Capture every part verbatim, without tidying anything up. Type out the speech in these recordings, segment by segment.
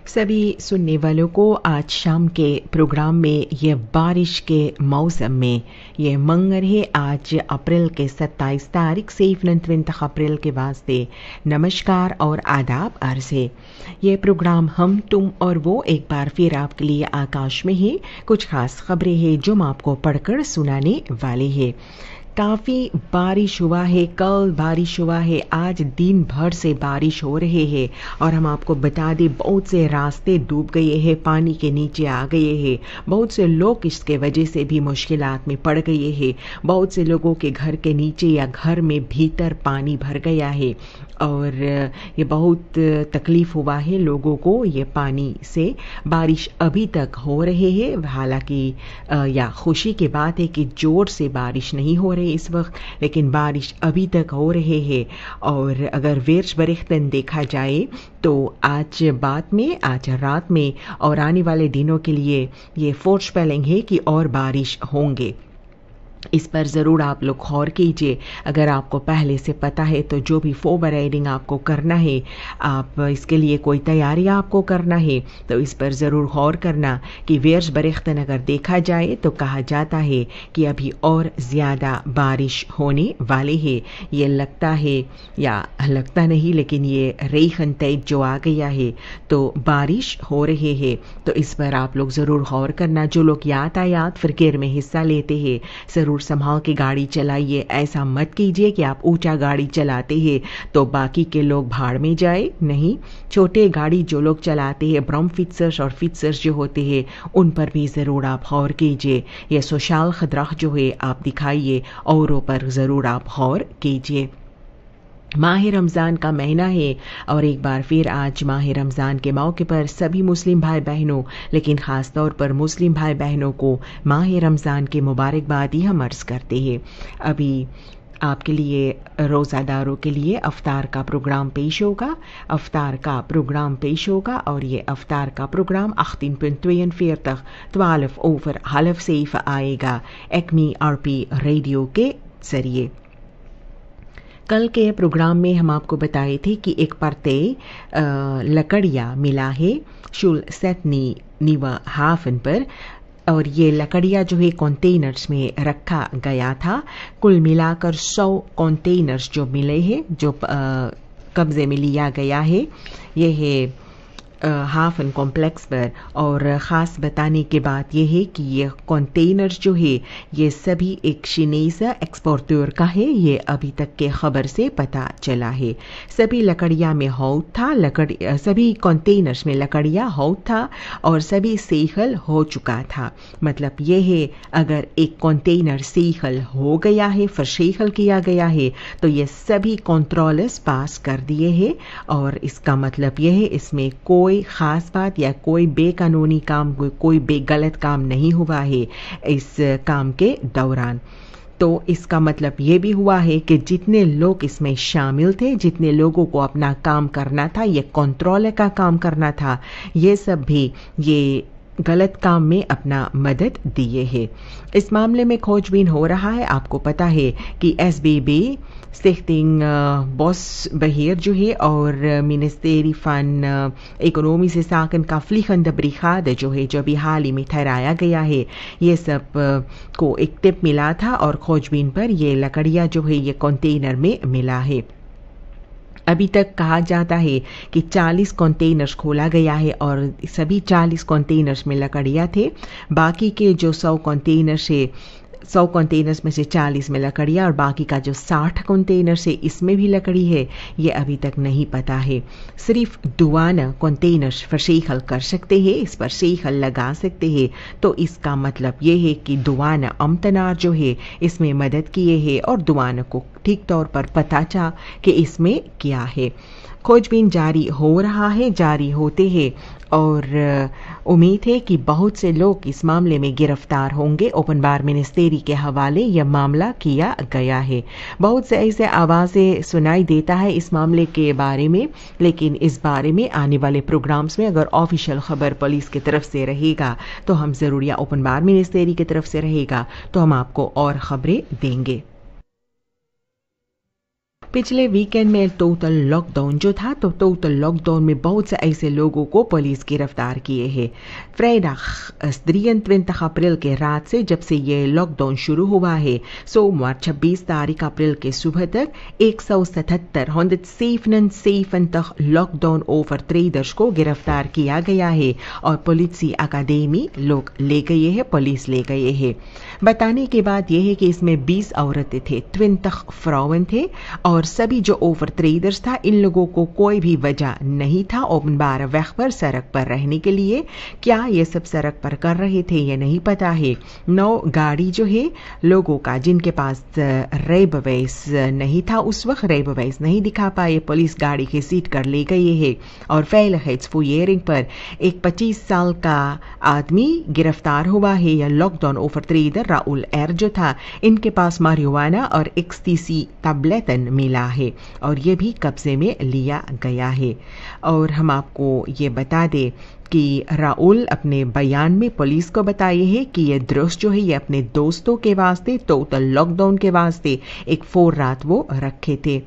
सभी सुनने वालों को आज शाम के प्रोग्राम में ये बारिश के मौसम में ये मंगर है। आज अप्रैल के सत्ताईस तारीख से उनतीस अप्रैल के वास्ते नमस्कार और आदाब अर्ज है। ये प्रोग्राम हम तुम और वो एक बार फिर आपके लिए आकाश में है। कुछ खास खबरें हैं जो हम आपको पढ़कर सुनाने वाले हैं। काफ़ी बारिश हुआ है, कल बारिश हुआ है, आज दिन भर से बारिश हो रहे हैं और हम आपको बता दें बहुत से रास्ते डूब गए हैं, पानी के नीचे आ गए हैं। बहुत से लोग इसके वजह से भी मुश्किलात में पड़ गए हैं। बहुत से लोगों के घर के नीचे या घर में भीतर पानी भर गया है और ये बहुत तकलीफ हुआ है लोगों को ये पानी से। बारिश अभी तक हो रही है, हालांकि या खुशी की बात है कि जोर से बारिश नहीं हो रही इस वक्त, लेकिन बारिश अभी तक हो रहे हैं। और अगर वेर्श बरिख्तन देखा जाए तो आज बाद में, आज रात में और आने वाले दिनों के लिए ये फोरस्पेलिंग है कि और बारिश होंगे। इस पर ज़रूर आप लोग गौर कीजिए। अगर आपको पहले से पता है तो जो भी फोवर राइडिंग आपको करना है, आप इसके लिए कोई तैयारी आपको करना है तो इस पर ज़रूर गौर करना कि वेर्श बरिख्तन अगर देखा जाए तो कहा जाता है कि अभी और ज़्यादा बारिश होने वाली है। ये लगता है या लगता नहीं लेकिन ये रेखन तैब जो आ गया है तो बारिश हो रही है, तो इस पर आप लोग ज़रूर गौर करना। जो लोग यातायात फिक्र में हिस्सा लेते हैं ज़रूर संभाल के गाड़ी चलाइए। ऐसा मत कीजिए कि आप ऊंचा गाड़ी चलाते हैं तो बाकी के लोग भाड़ में जाए। नहीं, छोटे गाड़ी जो लोग चलाते हैं, ब्रह्म फिट्सर्स और फिट्सर्स जो होते हैं, उन पर भी ज़रूर आप गौर कीजिए। यह सोशल खतरा जो है आप दिखाइए, औरों पर ज़रूर आप गौर कीजिए। माह रमज़ान का महीना है और एक बार फिर आज माह रमज़ान के मौके पर सभी मुस्लिम भाई बहनों, लेकिन ख़ास तौर पर मुस्लिम भाई बहनों को माह रमज़ान के मुबारकबाद ही हम अर्ज़ करते हैं। अभी आपके लिए रोज़ादारों के लिए अफ्तार का प्रोग्राम पेश होगा अफ्तार का प्रोग्राम पेश होगा और ये अफ्तार का प्रोग्राम अख्तीन पुन तक ट्वेल्व ओवर हलफ सेफ आएगा एक्मी आरपी रेडियो के ज़रिए। कल के प्रोग्राम में हम आपको बताए थे कि एक परते लकड़ियाँ मिला है शुल सेतनी नीवा हाफन पर, और ये लकड़ियाँ जो है कंटेनर्स में रखा गया था। कुल मिलाकर सौ कंटेनर्स जो मिले हैं, जो कब्जे में लिया गया है, ये है हाफन कॉम्प्लेक्स पर। और ख़ास बताने के बात यह है कि ये कंटेनर्स जो है ये सभी एक शिनेसा एक्सपोर्टर का है। ये अभी तक के खबर से पता चला है। सभी लकड़ियाँ में हौद था, लकड़ी सभी कंटेनर्स में लकड़ियाँ हौद था और सभी सेखल हो चुका था। मतलब ये है अगर एक कंटेनर सेखल हो गया है, फिर सेखल किया गया है तो ये सभी कंट्रोलर्स पास कर दिए हैं। और इसका मतलब यह है इसमें कोई कोई ख़ास बात या कोई बेकानूनी काम, कोई बेगलत काम नहीं हुआ है इस काम के दौरान। तो इसका मतलब ये भी हुआ है कि जितने लोग इसमें शामिल थे, जितने लोगों को अपना काम करना था, ये कंट्रोल का काम करना था, ये सब भी ये गलत काम में अपना मदद दिए है। इस मामले में खोजबीन हो रहा है। आपको पता है कि एस बी बी स्टिchting बॉस बहेर जो है और मिनिस्टेरी फन इकोनॉमी से साकन का फ्लीखंद ब्रिखाद जो है, जो भी हाल ही में ठहराया गया है, ये सब को एक टिप मिला था और खोजबीन पर ये लकड़ियाँ जो है ये कंटेनर में मिला है। अभी तक कहा जाता है कि चालीस कंटेनर्स खोला गया है और सभी चालीस कंटेनर्स में लकड़ियाँ थे। बाकी के जो सौ कंटेनर से सौ कंटेनर्स में से चालीस में लकड़ियाँ और बाकी का जो साठ कंटेनर से इसमें भी लकड़ी है, ये अभी तक नहीं पता है। सिर्फ दुआना कंटेनर्स पर सेखल कर सकते हैं, इस पर सेखल लगा सकते हैं। तो इसका मतलब ये है कि दुआना अमतनार जो है इसमें मदद किए है और दुआना को ठीक तौर पर पता था कि इसमें क्या है। खोजबीन जारी हो रहा है, जारी होते हैं और उम्मीद है कि बहुत से लोग इस मामले में गिरफ्तार होंगे। ओपन बार मिनिस्ट्री के हवाले यह मामला किया गया है। बहुत से ऐसे आवाज़ें सुनाई देता है इस मामले के बारे में, लेकिन इस बारे में आने वाले प्रोग्राम्स में अगर ऑफिशियल खबर पुलिस की तरफ से रहेगा तो हम ज़रूर, या ओपन बार मिनिस्ट्री की तरफ से रहेगा तो हम आपको और खबरें देंगे। पिछले वीकेंड में टोटल लॉकडाउन जो था तो टोटल लॉकडाउन में बहुत से ऐसे लोगों को पुलिस गिरफ्तार किए हैं। Vrijdag drieëntwintig अप्रैल के रात से जब से ये लॉकडाउन शुरू हुआ है सोमवार छब्बीस तारीख अप्रैल के सुबह तक एक सौ सतहत्तर हonderdzevenenzeventig लॉकडाउन ओवरट्रेडर्स को गिरफ्तार किया गया है और पुलिस अकादमी लोग ले गए हैं, पुलिस ले गए हैं। बताने के बाद यह है कि इसमें बीस औरतें थे, twintig vrouwen थे और सभी जो ओवर ट्रेडर्स था इन लोगों को कोई भी वजह नहीं था ओपनबार weg पर सड़क पर रहने के लिए। क्या ये सब सड़क पर कर रहे थे ये नहीं पता है। नौ गाड़ी जो है लोगों का जिनके पास रेबवेस नहीं था उस वक्त रेबवेस नहीं दिखा पाए, पुलिस गाड़ी की सीट कर ले गए है। और वेiligheidsfouillering पर एक पच्चीस साल का आदमी गिरफ्तार हुआ है। यह लॉकडाउन ओवर ट्रेडर राहुल एर जो था इनके पास मारिजुआना और एक्सटीसी टैबलेटन मिला है और ये भी कब्जे में लिया गया है। और हम आपको ये बता दें कि राहुल अपने बयान में पुलिस को बताए है कि ये दृश्य जो है ये अपने दोस्तों के वास्ते टोटल लॉकडाउन के वास्ते एक फोर रात वो रखे थे।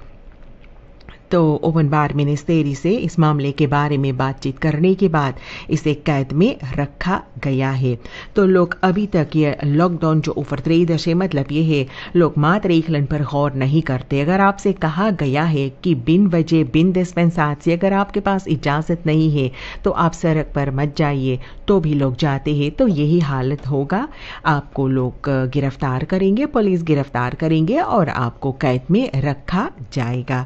तो ओपनबार मिनिस्ट्री से इस मामले के बारे में बातचीत करने के बाद इसे कैद में रखा गया है। तो लोग अभी तक ये लॉकडाउन जो ओवरट्रेडर्स है मतलब ये है लोग मात्र एकलन पर गौर नहीं करते। अगर आपसे कहा गया है कि बिन वजह बिन डिस्पेंसाची अगर आपके पास इजाज़त नहीं है तो आप सड़क पर मत जाइए, तो भी लोग जाते हैं। तो यही हालत होगा, आपको लोग गिरफ्तार करेंगे, पुलिस गिरफ्तार करेंगे और आपको कैद में रखा जाएगा।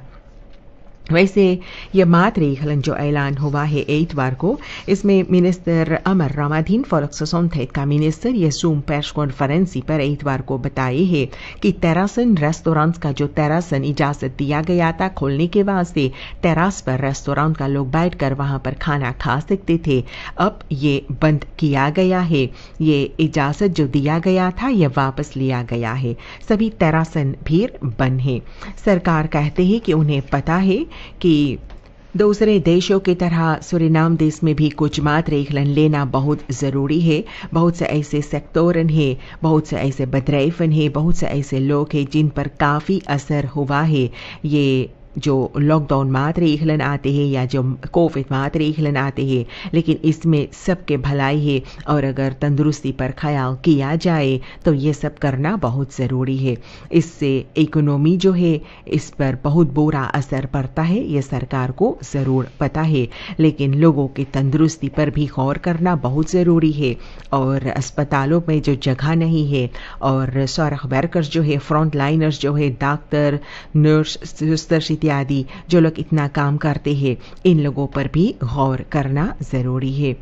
वैसे यह मातरेगलन जो ऐलान हुआ है एतवार को, इसमें मिनिस्टर अमर रामाधीन फोलक्सोसोंथेट का मिनिस्टर ये जूम प्रेस कॉन्फ्रेंस पर एतवार को बताए है कि टेरासन रेस्टोरेंट्स का जो टेरासन इजाजत दिया गया था खोलने के वास्ते, टेरास पर रेस्टोरेंट का लोग बैठकर वहां पर खाना खा सकते थे, अब ये बंद किया गया है। ये इजाजत जो दिया गया था यह वापस लिया गया है। सभी टेरासन फिर बंद है। सरकार कहते हैं कि उन्हें पता है कि दूसरे देशों की तरह सूरीनाम देश में भी कुछ मातरेगलन लेना बहुत ज़रूरी है। बहुत से ऐसे सेक्टोरन है, बहुत से ऐसे बदरैफन है, बहुत से ऐसे लोग हैं जिन पर काफ़ी असर हुआ है। ये जो लॉकडाउन मातरेगलन आते हैं या जो कोविड मातरेगलन आते हैं, लेकिन इसमें सबके भलाई है और अगर तंदुरुस्ती पर ख्याल किया जाए तो ये सब करना बहुत ज़रूरी है। इससे इकोनॉमी जो है इस पर बहुत बुरा असर पड़ता है, ये सरकार को ज़रूर पता है, लेकिन लोगों की तंदुरुस्ती पर भी गौर करना बहुत ज़रूरी है। और अस्पतालों में जो जगह नहीं है और स्वास्थ्य वर्कर्स जो है, फ्रंट लाइनर्स जो है, डॉक्टर, नर्स, सिस्टर इत्यादि जो लोग इतना काम करते हैं, इन लोगों पर भी गौर करना ज़रूरी है।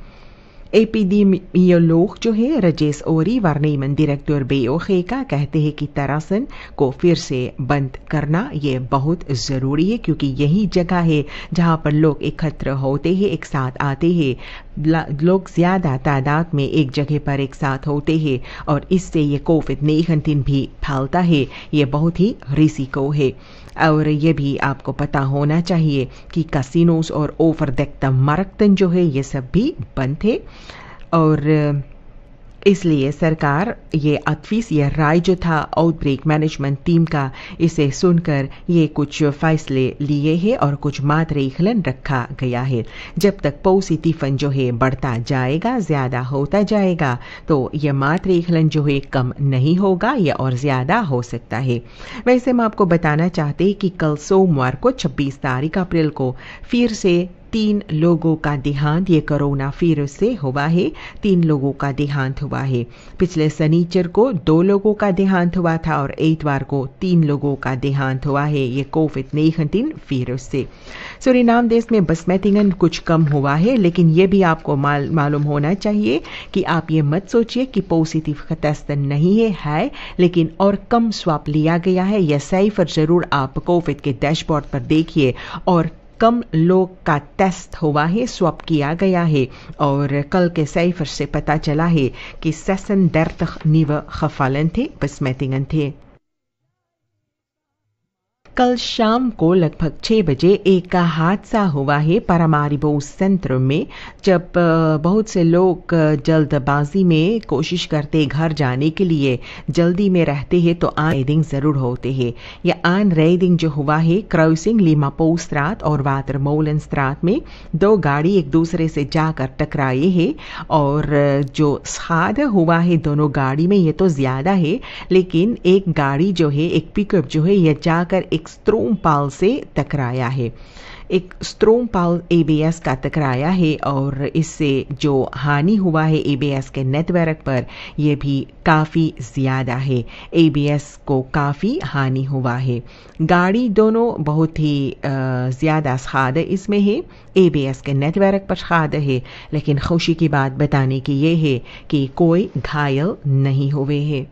एपिडेमियोलॉग जो है रजेश ओरी वार्नेमन डायरेक्टर बेओखे का कहते हैं कि टेरासन को फिर से बंद करना ये बहुत ज़रूरी है, क्योंकि यही जगह है जहां पर लोग एकत्र होते हैं, एक साथ आते हैं, लोग ज़्यादा तादाद में एक जगह पर एक साथ होते हैं और इससे ये कोविड नाइन्टीन भी फैलता है। ये बहुत ही रिस्को है। और ये भी आपको पता होना चाहिए कि कैसीनोस और ओवर द मार्कटन जो है ये सब भी बंद थे और इसलिए सरकार ये अतफीस ये राय जो था आउटब्रेक मैनेजमेंट टीम का, इसे सुनकर ये कुछ फैसले लिए हैं और कुछ मातरेगलन रखा गया है। जब तक पॉजिटिव जो है बढ़ता जाएगा, ज़्यादा होता जाएगा, तो यह मातरेगलन जो है कम नहीं होगा, यह और ज़्यादा हो सकता है। वैसे हम आपको बताना चाहते हैं कि कल सोमवार को छब्बीस तारीख अप्रैल को फिर से तीन लोगों का देहांत ये कोरोना वायरस से हुआ है। तीन लोगों का देहांत हुआ है। पिछले शनिचर को दो लोगों का देहांत हुआ था और एतवार को तीन लोगों का देहांत हुआ है ये कोविड नाइन्टीन वायरस से। सूरीनाम देश में बसमेटिंगन कुछ कम हुआ है, लेकिन ये भी आपको माल, मालूम होना चाहिए कि आप ये मत सोचिए कि पॉजिटिव का टेस्ट नहीं है, है लेकिन और कम स्वाब लिया गया है। यह साइफर जरूर आप कोविड के डैशबोर्ड पर देखिए और कम लोग का टेस्ट हुआ है, स्वैप किया गया है और कल के साइफर से पता चला है कि zesendertig nieuwe gevallen थे, besmettingen थे। कल शाम को लगभग छह बजे एक हादसा हुआ है पारामारिबो सेंटर में, जब बहुत से लोग जल्दबाजी में कोशिश करते घर जाने के लिए, जल्दी में रहते हैं तो आन रेडिंग जरूर होते हैं। यह आन रेडिंग जो हुआ है क्रॉसिंग लिमापो स्ट्रात और वाटरमोलन स्ट्रात में दो गाड़ी एक दूसरे से जाकर टकराए हैं, और जो हादसा हुआ है दोनों गाड़ी में ये तो ज्यादा है, लेकिन एक गाड़ी जो है एक पिकअप जो है यह जाकर एक स्ट्रोमपाल से टकराया है। एक स्ट्रोमपाल एबीएस का टकराया है और इससे जो हानि हुआ है एबीएस के नेटवर्क पर यह भी काफ़ी ज़्यादा है। एबीएस को काफ़ी हानि हुआ है। गाड़ी दोनों बहुत ही ज़्यादा खाद इसमें है, एबीएस के नेटवर्क पर खाद है, लेकिन खुशी की बात बताने की ये है कि कोई घायल नहीं हुए हैं।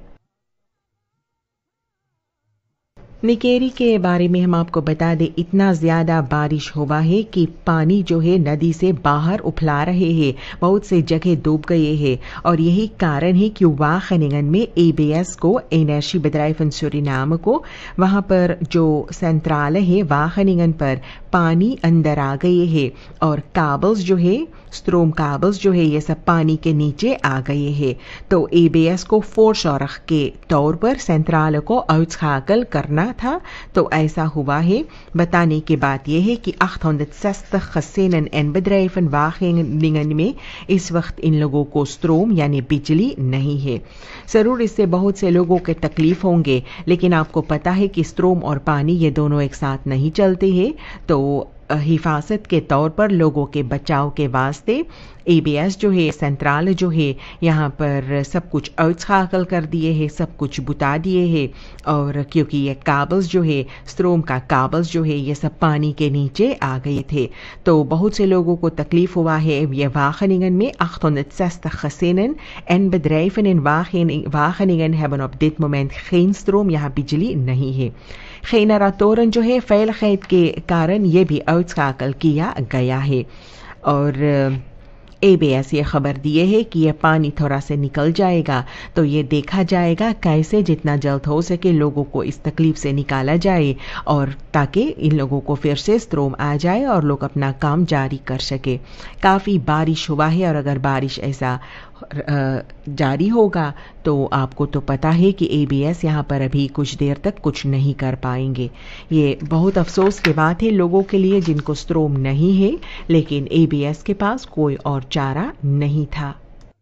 निकेरी के बारे में हम आपको बता दें, इतना ज़्यादा बारिश हुआ है कि पानी जो है नदी से बाहर उफला रहे हैं, बहुत से जगह डूब गए हैं, और यही कारण है कि वाखनिगन में एबीएस को एनर्जी bedrijven सूरीनाम को वहाँ पर जो सेंट्रल है वाखनिगन पर पानी अंदर आ गए हैं, और काबल्स जो है स्ट्रोम काबल्स जो है ये सब पानी के नीचे आ गए हैं। तो एबीएस को फोरशॉरख के तौर पर सेंट्रल को आउटस्खाकल करना था, तो ऐसा हुआ है। बताने की बात यह है कि achthonderdzestig gezinnen en bedrijven वाखनिगन में इस वक्त इन लोगों को स्ट्रोम यानी बिजली नहीं है। जरूर इससे बहुत से लोगों के तकलीफ होंगे, लेकिन आपको पता है कि स्ट्रोम और पानी ये दोनों एक साथ नहीं चलते हैं, तो हिफाजत के तौर पर लोगों के बचाव के वास्ते एबीएस जो है सेंट्रल जो है यहाँ पर सब कुछ आउटस्खाकल कर दिए हैं, सब कुछ बुता दिए हैं, और क्योंकि ये काबल्स जो है स्ट्रोम का काबल्स जो है ये सब पानी के नीचे आ गए थे, तो बहुत से लोगों को तकलीफ हुआ है। ये वाखनिगन में achthonderdzestig gezinnen en bedrijven in Wageningen hebben op dit moment geen stroom, यहाँ बिजली नहीं है। generatoren जो है veiligheid के कारण ये भी आउटस्खाकल किया गया है, और एबीएस ये खबर दिए है कि यह पानी थोड़ा से निकल जाएगा तो ये देखा जाएगा कैसे जितना जल्द हो सके लोगों को इस तकलीफ से निकाला जाए, और ताकि इन लोगों को फिर से स्ट्रोम आ जाए और लोग अपना काम जारी कर सके। काफ़ी बारिश हुआ है, और अगर बारिश ऐसा जारी होगा तो आपको तो पता है कि एबीएस यहाँ पर अभी कुछ देर तक कुछ नहीं कर पाएंगे। ये बहुत अफसोस की बात है लोगों के लिए जिनको स्ट्रोम नहीं है, लेकिन एबीएस के पास कोई और चारा नहीं था।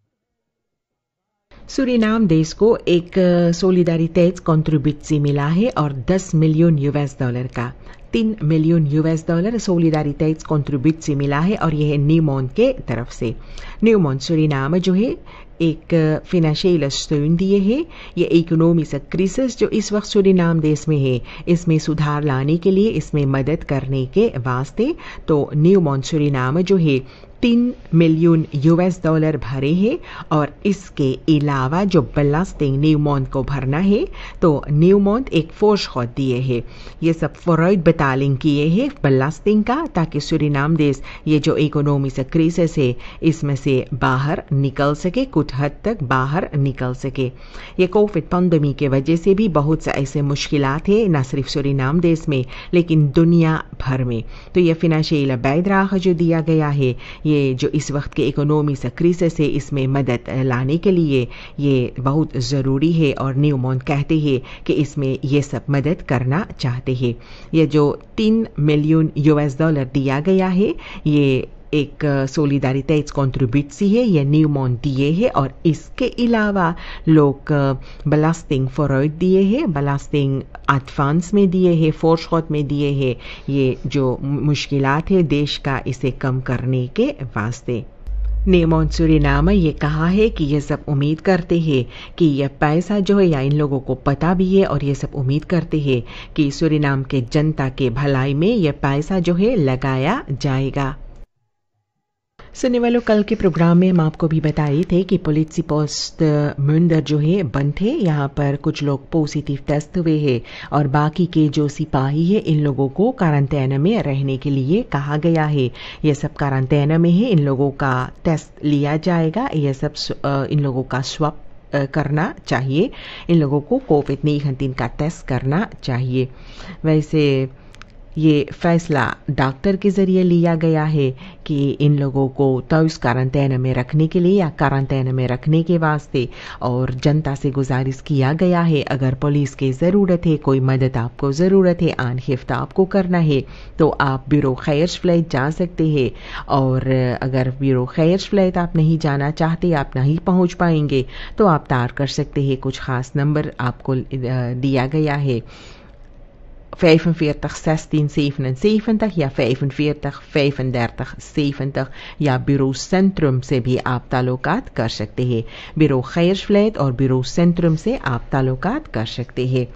सूरीनाम देश को एक सोलिडारिटेट्स कॉन्ट्रीब्यूट मिला है और दस मिलियन यूएस डॉलर का तीन मिलियन यूएस डॉलर सोलिडारिटेट्स कॉन्ट्रीब्यूट से मिला है, और यह न्यूमॉन्ट के तरफ से। न्यूमॉन्ट सूरीनाम जो है एक फिनेंशियल स्टोन दिए है। ये इकोनॉमिक क्राइसिस जो इस वक्त सूरीनाम देश में है, इसमें सुधार लाने के लिए, इसमें मदद करने के वास्ते, तो न्यूमॉन्ट सूरीनाम जो है तीन मिलियन यूएस डॉलर भरे हैं, और इसके अलावा जो बेलास्टिंग न्यूमॉन्ट को भरना है तो न्यूमॉन्ट एक फोर्स खुद दिए है। ये सब फॉरवर्ड बेटालिंग किए हैं बेलास्टिंग का, ताकि सूरीनाम देश ये जो इकोनॉमिक क्राइसिस है इसमें से बाहर निकल सके, कुछ हद तक बाहर निकल सके। ये कोविड पैंडेमिक की वजह से भी बहुत से ऐसे मुश्किलात है, न सिर्फ सूरीनाम देश में लेकिन दुनिया भर में। तो ये फिनेंशियल बैदराह जो दिया गया है, ये जो इस वक्त के इकोनॉमी से क्राइसिस है इसमें मदद लाने के लिए ये बहुत ज़रूरी है, और न्यूमॉन्ट कहते हैं कि इसमें ये सब मदद करना चाहते हैं। ये जो तीन मिलियन यूएस डॉलर दिया गया है ये एक सोलिडारिटेट्स कॉन्ट्रीब्यूट है, ये न्यूमॉन्ट दिए है, और इसके अलावा लोग बेलास्टिंग फॉरवर्ड दिए हैं, बेलास्टिंग एडवांस में दिए हैं, फोरशॉट में दिए हैं, ये जो मुश्किलात है देश का इसे कम करने के वास्ते। न्यूमॉन्ट सूरीनाम ये कहा है कि ये सब उम्मीद करते हैं कि यह पैसा जो है या इन लोगों को पता भी है, और ये सब उम्मीद करते हैं कि सूरीनाम के जनता के भलाई में यह पैसा जो है लगाया जाएगा। सुनने वालों, कल के प्रोग्राम में हम आपको भी बताए थे कि पुलिस पोस्ट मुंदर जो है बंद है, यहाँ पर कुछ लोग पॉजिटिव टेस्ट हुए हैं, और बाकी के जो सिपाही है इन लोगों को क्वारंटाइन में रहने के लिए कहा गया है। ये सब क्वारंटाइन में है, इन लोगों का टेस्ट लिया जाएगा, ये सब इन लोगों का स्वैब करना चाहिए, इन लोगों को कोविड नाइन्टीन का टेस्ट करना चाहिए। वैसे ये फैसला डॉक्टर के ज़रिए लिया गया है कि इन लोगों को तेईस क्वारंटाइन में रखने के लिए या क्वारंटाइन में रखने के वास्ते, और जनता से गुजारिश किया गया है अगर पुलिस की ज़रूरत है, कोई मदद आपको ज़रूरत है, आन हिफ्ता आपको करना है तो आप ब्यूरो खैर्स फ्लैट जा सकते हैं। और अगर ब्यूरो खैर्स फ्लैट आप नहीं जाना चाहते, आप नहीं पहुंच पाएंगे तो आप तार कर सकते हैं। कुछ ख़ास नंबर आपको दिया गया है, vijfenveertig zestien zevenenzeventig या vijfenveertig vijfendertig zeventig, या ब्यूरो सेंट्रम से भी आप ताल्लुकात कर सकते हैं। ब्यूरो खैर्स फ्लैट और ब्यूरो सेंट्रम से आप ताल्लुकात कर सकते हैं।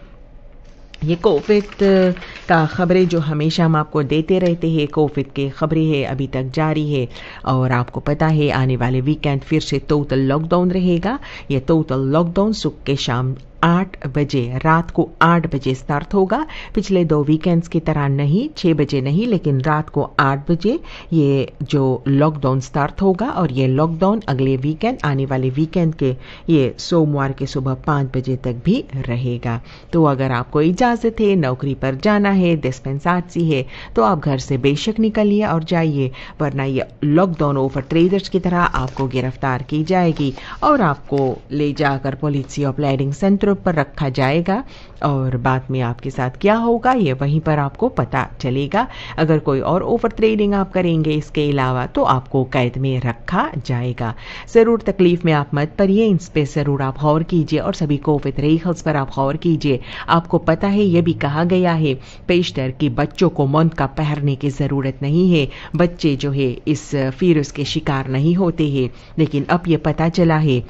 ये कोविड का खबरें जो हमेशा हम आपको देते रहते हैं, कोविड के खबरें है अभी तक जारी है, और आपको पता है आने वाले वीकेंड फिर से टोटल लॉकडाउन रहेगा। ये टोटल लॉकडाउन सुबह के शाम आठ बजे, रात को आठ बजे स्टार्ट होगा। पिछले दो वीकेंड्स की तरह नहीं, छः बजे नहीं, लेकिन रात को आठ बजे ये जो लॉकडाउन स्टार्ट होगा, और ये लॉकडाउन अगले वीकेंड, आने वाले वीकेंड के ये सोमवार के सुबह पाँच बजे तक भी रहेगा। तो अगर आपको इजाज़त है, नौकरी पर जाना है, डिस्पेंसाची है, तो आप घर से बेशक निकलिए और जाइए, वरना ये लॉकडाउन ओवर ट्रेडर्स की तरह आपको गिरफ्तार की जाएगी और आपको ले जाकर पुलिस ऑपरेटिंग सेंटर पर रखा जाएगा, और बाद में आपके साथ क्या होगा ये वहीं पर आपको पता चलेगा। अगर कोई और ओवर ट्रेडिंग आप करेंगे इसके अलावा तो आपको कैद में रखा जाएगा। ज़रूर तकलीफ में आप मत पड़िए, इन पे ज़रूर आप गौर कीजिए, और सभी कोविड रेखल्स पर आप गौर कीजिए। आपको पता है ये भी कहा गया है पेशतर कि बच्चों को मौत का पहनने की ज़रूरत नहीं है, बच्चे जो है इस वायरस के शिकार नहीं होते हैं। लेकिन अब ये पता चला है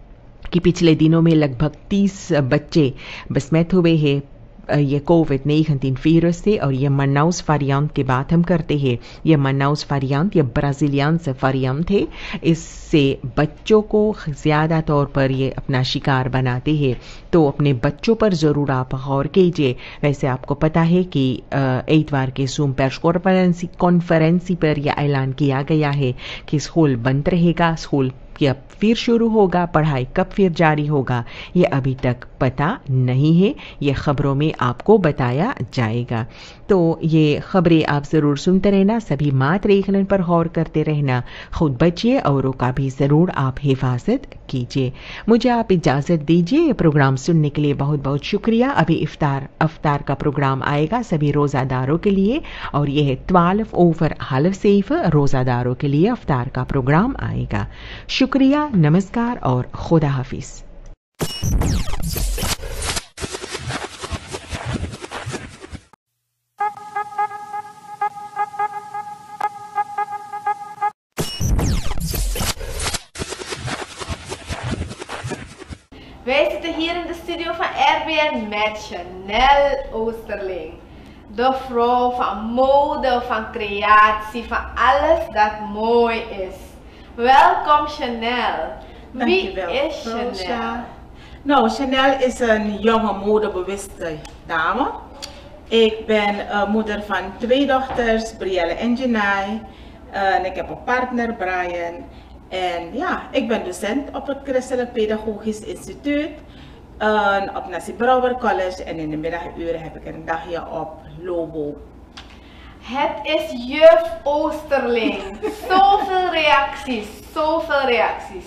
कि पिछले दिनों में लगभग तीस बच्चे बसमत हुए हैं ये कोविड नाइन्टीन वायरस से, और ये मनाउस वेरिएंट की बात हम करते हैं। ये मनाउस वेरिएंट, ये ब्राज़ीलियन से वेरिएंट है, इससे बच्चों को ज़्यादा तौर पर ये अपना शिकार बनाते हैं। तो अपने बच्चों पर ज़रूर आप गौर कीजिए। वैसे आपको पता है कि इतवार के जूम प्रेस कॉन्फ्रेंसी कॉन्फ्रेंसी पर यह ऐलान किया गया है कि स्कूल बंद रहेगा, स्कूल कब फिर शुरू होगा, पढ़ाई कब फिर जारी होगा, ये अभी तक पता नहीं है। ये खबरों में आपको बताया जाएगा। तो ये खबरें आप ज़रूर सुनते रहना, सभी मात रेखलन पर गौर करते रहना, खुद बचिए, औरों का भी ज़रूर आप हिफाजत कीजिए। मुझे आप इजाज़त दीजिए। ये प्रोग्राम सुनने के लिए बहुत बहुत शुक्रिया। अभी इफ्तार अफ्तार का प्रोग्राम आएगा सभी रोज़ादारों के लिए, और यह है ट्वेल्व ओवर हालफ सेफ रोज़ादारों के लिए अफ्तार का प्रोग्राम आएगा। शुक्रिया, नमस्कार और खुदा हाफिज़। Wij zitten hier in de studio van R B N met Chanel Oosterling. De vrouw van mode, van creatie, van alles dat mooi is. Welkom Chanel. Wie is Chanel? Nou, Chanel is een jonge modebewuste dame. Ik ben uh, moeder van twee dochters, Brielle en Janai. Uh, en ik heb een partner, Brian. En ja, ik ben docent op het Christelijk Pedagogisch Instituut, uh, op Nassi Brouwer College, en in de middaguren heb ik een dagje op Lobo. Het is juf Oosterling. Zoveel reacties, zoveel reacties.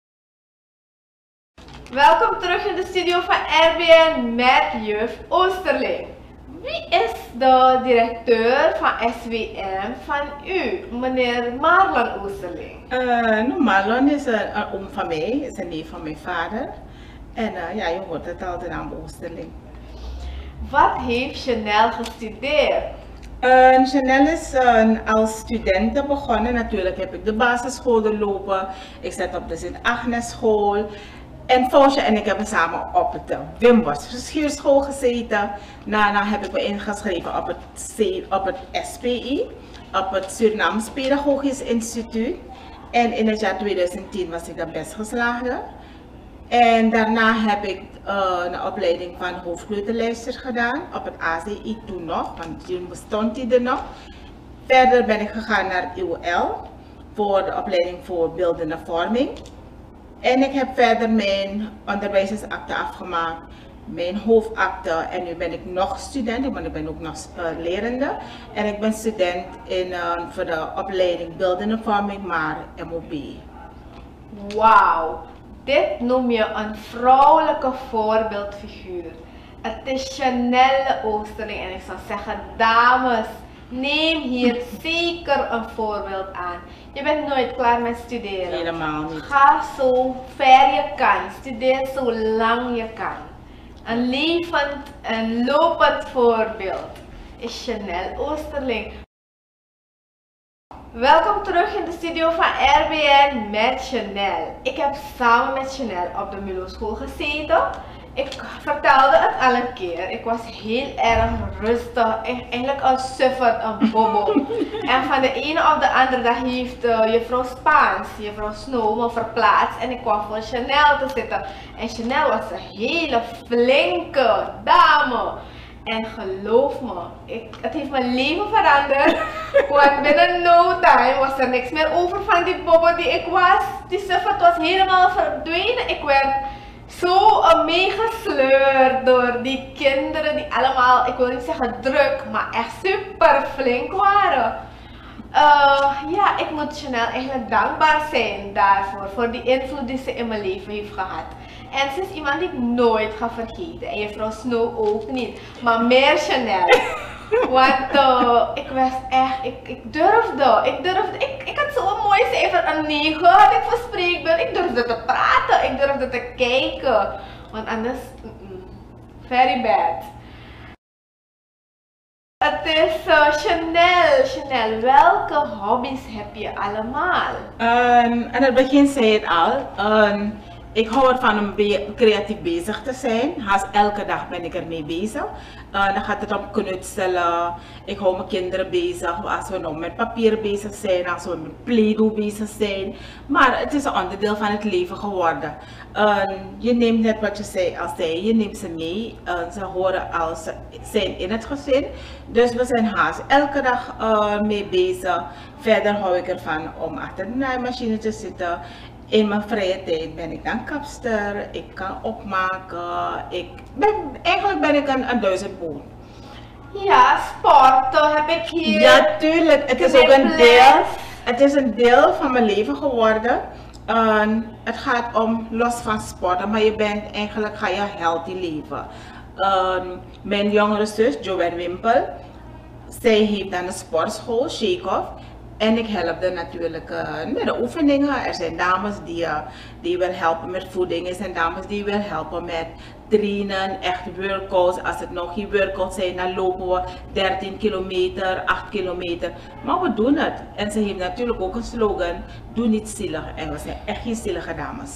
Welkom terug in de studio van R B N met juf Oosterling. Wie is de directeur van S W M van u, meneer Marlon Oosterling? Uh, nou, Marlon is een, een oom van mij, is een neef van mijn vader. En uh, ja, je hoort het al, de naam Oosterling. Wat heeft Chanel gestudeerd? Uh, Chanel is uh, als studenten begonnen. Natuurlijk heb ik de basisschool doorlopen. Ik zat op de Sint-Agnes school. En Fousje en ik hebben samen op het Wimbos Verschierschool gezeten. Daarna heb ik me ingeschreven op het, C, op het S P I, op het Surinaams Pedagogisch Instituut. En in het jaar tweeduizend tien was ik de best geslaagde. En daarna heb ik uh, een opleiding van hoofdkleuterlijster gedaan op het A C I toen nog, want toen bestond die er nog. Verder ben ik gegaan naar U L voor de opleiding voor beeldende vorming. En ik heb verder mijn onderwijzersakte afgemaakt, mijn hoofdakte en nu ben ik nog student, maar ik ben ook nog uh, lerende. En ik ben student in, uh, voor de opleiding beeldende vorming, maar M O B. Wauw, dit noem je een vrouwelijke voorbeeldfiguur. Het is Chanelle Oosterling en ik zou zeggen, dames, neem hier zeker een voorbeeld aan. Je bent nooit klaar met studeren. Helemaal niet. Ga zo ver je kan, studeer zo lang je kan. Een levend en lopend voorbeeld is Chanelle Oosterling. Welkom terug in de studio van R B N met Chanelle. Ik heb samen met Chanelle op de Milo school gezeten. Ik vertelde het al een keer. Ik was heel erg rustig. Eigenlijk een sufferd, een bobbel. En van de ene op de andere dag heeft uh, juffrouw Spaans, juffrouw Snow me verplaatst. En ik kwam voor Chanelle te zitten. En Chanelle was een hele flinke dame. En geloof me, ik, het heeft mijn leven veranderd. Want binnen no time was er niks meer over van die bobbel die ik was. Die sufferd was helemaal verdwenen. Ik werd zo meegesleurd door die kinderen die allemaal, ik wil niet zeggen druk, maar echt super flink waren. Uh, ja, ik moet Chanelle eigenlijk dankbaar zijn daarvoor, voor die invloed die ze in mijn leven heeft gehad. En ze is iemand die ik nooit ga vergeten. En juffrouw Snow ook niet. Maar meer Chanelle. Want uh, ik was echt, ik, ik durfde, ik durfde, ik, ik had zo'n mooi cijfer, een negen had ik voor spreekbeeld. Ik durfde te praten, ik durfde te kijken. Want anders, mm -mm, very bad. Het is uh, Chanelle. Chanelle, welke hobby's heb je allemaal? Um, aan het begin zei je het al. Um, Ik hou ervan om be creatief bezig te zijn. Haast elke dag ben ik ermee bezig. Uh, dan gaat het om knutselen. Ik hou mijn kinderen bezig. Als we nou met papier bezig zijn, als we met Play-Doh bezig zijn. Maar het is een onderdeel van het leven geworden. Uh, je neemt net wat je zei, als zei, je neemt ze mee. Uh, ze horen als ze zijn in het gezin. Dus we zijn haast elke dag uh, mee bezig. Verder hou ik ervan om achter de naaimachine te zitten. In mijn vrije tijd ben ik dan kapster, ik kan opmaken, ik ben, eigenlijk ben ik een, een duizendpoot. Ja, sporten heb ik hier. Ja, tuurlijk. Het is ook een deel, het is een deel van mijn leven geworden. Uh, het gaat om, los van sporten, maar je bent eigenlijk, ga je healthy leven. Uh, mijn jongere zus, Joanne Wimpel, zij heeft dan een sportschool, Shake-Off. En ik help er natuurlijk uh, met de oefeningen. Er zijn dames die, uh, die wil helpen met voeding. Er zijn dames die wil helpen met trainen, echt workouts. Als het nog geen workouts zijn, dan lopen we dertien kilometer, acht kilometer. Maar we doen het. En ze heeft natuurlijk ook een slogan, doe niet zielig. En we zijn echt geen zielige dames.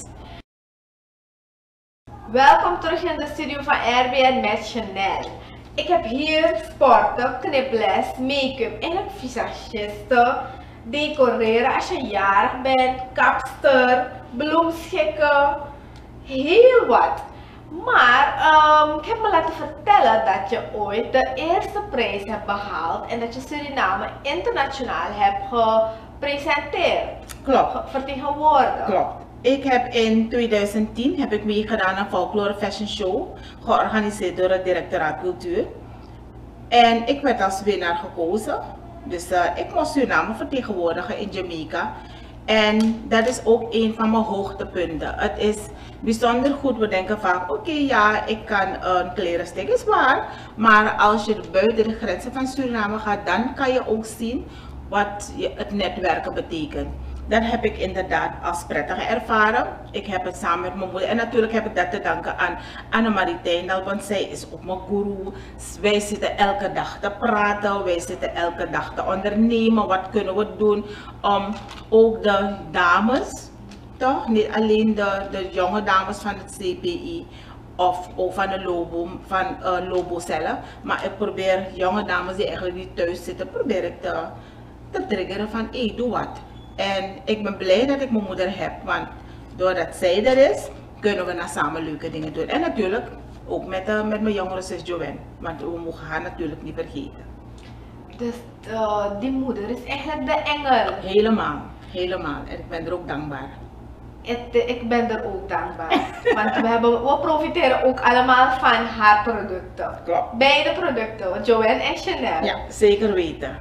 Welkom terug in de studio van R B N met Chanelle. Ik heb hier sporten, kniples, make-up, eigenlijk visagisten, decoreren als je jarig bent, kapster, bloemschikken, heel wat. Maar um, ik heb me laten vertellen dat je ooit de eerste prijs hebt behaald en dat je Suriname internationaal hebt gepresenteerd. Klopt. Vertegenwoordigd. Klopt. Ik heb in tweeduizend tien heb ik meegedaan aan Folklore Fashion Show, georganiseerd door het Directoraat Cultuur. En ik werd als winnaar gekozen. Dus uh, ik moest Suriname vertegenwoordigen in Jamaica. En dat is ook een van mijn hoogtepunten. Het is bijzonder goed. We denken vaak, oké, okay, ja, ik kan een klerenstek, is waar. Maar als je buiten de grenzen van Suriname gaat, dan kan je ook zien wat het netwerken betekent. Dat heb ik inderdaad als prettig ervaren. Ik heb het samen met mijn moeder. En natuurlijk heb ik dat te danken aan Annemarie Tijndal, want zij is ook mijn guru. Wij zitten elke dag te praten. Wij zitten elke dag te ondernemen. Wat kunnen we doen om ook de dames, toch? Niet alleen de, de jonge dames van het C P I of, of van de Lobo, van uh, Lobo zelf. Maar ik probeer jonge dames die eigenlijk niet thuis zitten, probeer ik te, te triggeren van, hé, hey, doe wat. En ik ben blij dat ik mijn moeder heb, want doordat zij er is, kunnen we nou samen leuke dingen doen. En natuurlijk ook met, uh, met mijn jongere zus Joanne, want we mogen haar natuurlijk niet vergeten. Dus uh, die moeder is eigenlijk de engel? Helemaal, helemaal. En ik ben er ook dankbaar. Het, ik ben er ook dankbaar. Want we, hebben, we profiteren ook allemaal van haar producten. Klopt. Beide producten, Joanne en Chanel. Ja, zeker weten.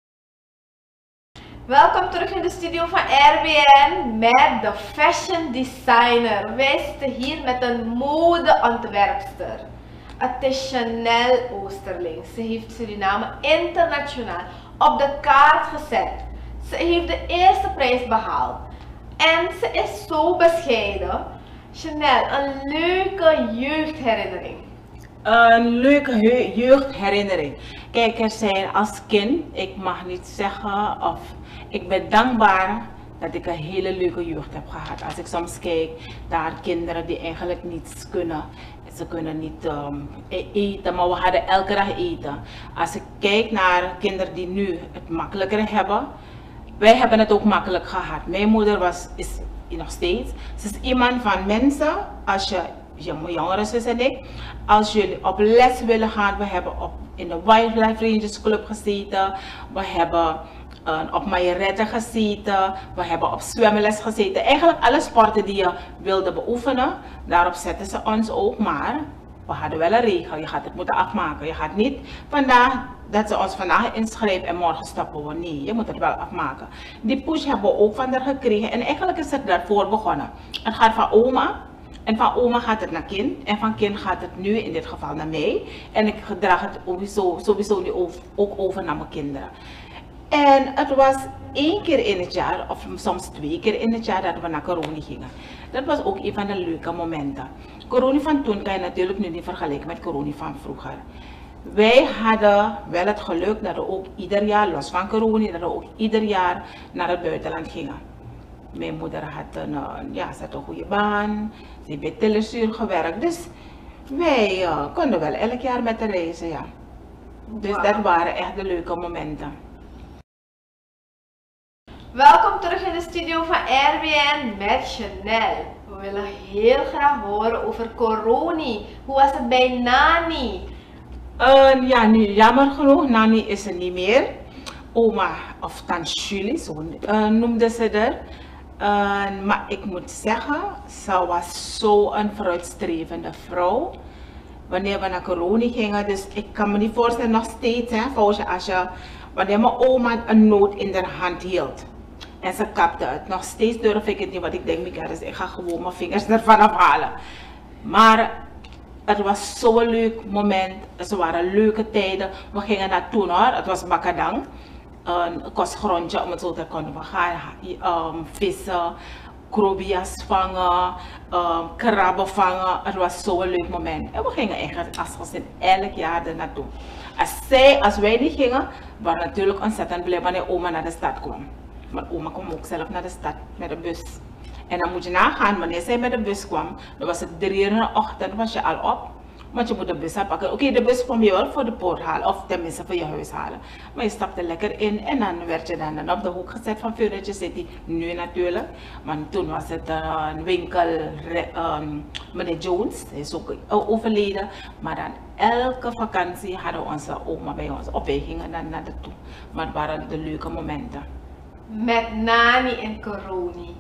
Welkom terug in de studio van R B N met de fashion designer. Wij zitten hier met een modeontwerpster. Het is Chanel Oosterling. Ze heeft Suriname internationaal op de kaart gezet. Ze heeft de eerste prijs behaald. En ze is zo bescheiden. Chanel, een leuke jeugdherinnering. Een leuke jeugdherinnering. Kijk, er zijn als kind, ik mag niet zeggen of ik ben dankbaar dat ik een hele leuke jeugd heb gehad. Als ik soms kijk naar kinderen die eigenlijk niets kunnen. Ze kunnen niet um, eten, maar we hadden elke dag eten. Als ik kijk naar kinderen die nu het makkelijker hebben. Wij hebben het ook makkelijk gehad. Mijn moeder was, is nog steeds. Ze is iemand van mensen, als je, je jongere zus en ik, als jullie op les willen gaan, we hebben op, in de Wildlife Rangers Club gezeten, we hebben uh, op Majerette gezeten, we hebben op zwemles gezeten. Eigenlijk alle sporten die je wilde beoefenen, daarop zetten ze ons ook, maar we hadden wel een regel, je gaat het moeten afmaken. Je gaat niet vandaag, dat ze ons vandaag inschrijven en morgen stoppen we. Nee, je moet het wel afmaken. Die push hebben we ook van haar gekregen en eigenlijk is het daarvoor begonnen. Het gaat van oma en van oma gaat het naar kind en van kind gaat het nu in dit geval naar mij. En ik draag het sowieso, sowieso nu ook over naar mijn kinderen. En het was één keer in het jaar, of soms twee keer in het jaar, dat we naar Coroni gingen. Dat was ook een van de leuke momenten. Coroni van toen kan je natuurlijk nu niet vergelijken met Coroni van vroeger. Wij hadden wel het geluk dat we ook ieder jaar, los van Coroni, dat we ook ieder jaar naar het buitenland gingen. Mijn moeder had een, ja, ze had een goede baan, ze heeft bij Telesuur gewerkt, dus wij uh, konden wel elk jaar met de reizen, ja. Dus wow. Dat waren echt de leuke momenten. Welkom terug in de studio van R B N met Chanel. We willen heel graag horen over Coroni. Hoe was het bij Nani? Uh, ja, nu jammer genoeg, Nani is er niet meer. Oma of Tante Julie, zo uh, noemde ze er. Uh, maar ik moet zeggen, ze was zo'n vooruitstrevende vrouw. Wanneer we naar Coroni gingen, dus ik kan me niet voorstellen nog steeds, hè, Foutje, als je, wanneer mijn oma een noot in haar hand hield. En ze kapte het. Nog steeds durf ik het niet, want ik denk, Mika, dus ik ga gewoon mijn vingers ervan afhalen. Maar het was zo'n leuk moment. Het waren leuke tijden. We gingen naartoe hoor. Het was Bakadang. Een kostgrondje om het zo te kunnen gaan. Um, vissen, krobias vangen, um, krabben vangen. Het was zo'n leuk moment. En we gingen eigenlijk als gezin elk jaar er naartoe. Als, zij, als wij niet gingen, waren we natuurlijk ontzettend blij wanneer oma naar de stad kwam. Maar oma kwam ook zelf naar de stad met de bus. En dan moet je nagaan, wanneer zij met de bus kwam, dan was het drie uur in de ochtend, was je al op. Want je moet de bus pakken. Oké, okay, de bus kwam je wel voor de poort halen, of tenminste voor je huis halen. Maar je stapte lekker in en dan werd je dan op de hoek gezet van Furniture City. Nu natuurlijk, want toen was het uh, een winkel, um, meneer Jones, hij is ook overleden. Maar dan elke vakantie hadden we onze oma bij ons. Of wij gingen dan naar de toe. Maar het waren de leuke momenten. Met Nani en Coroni.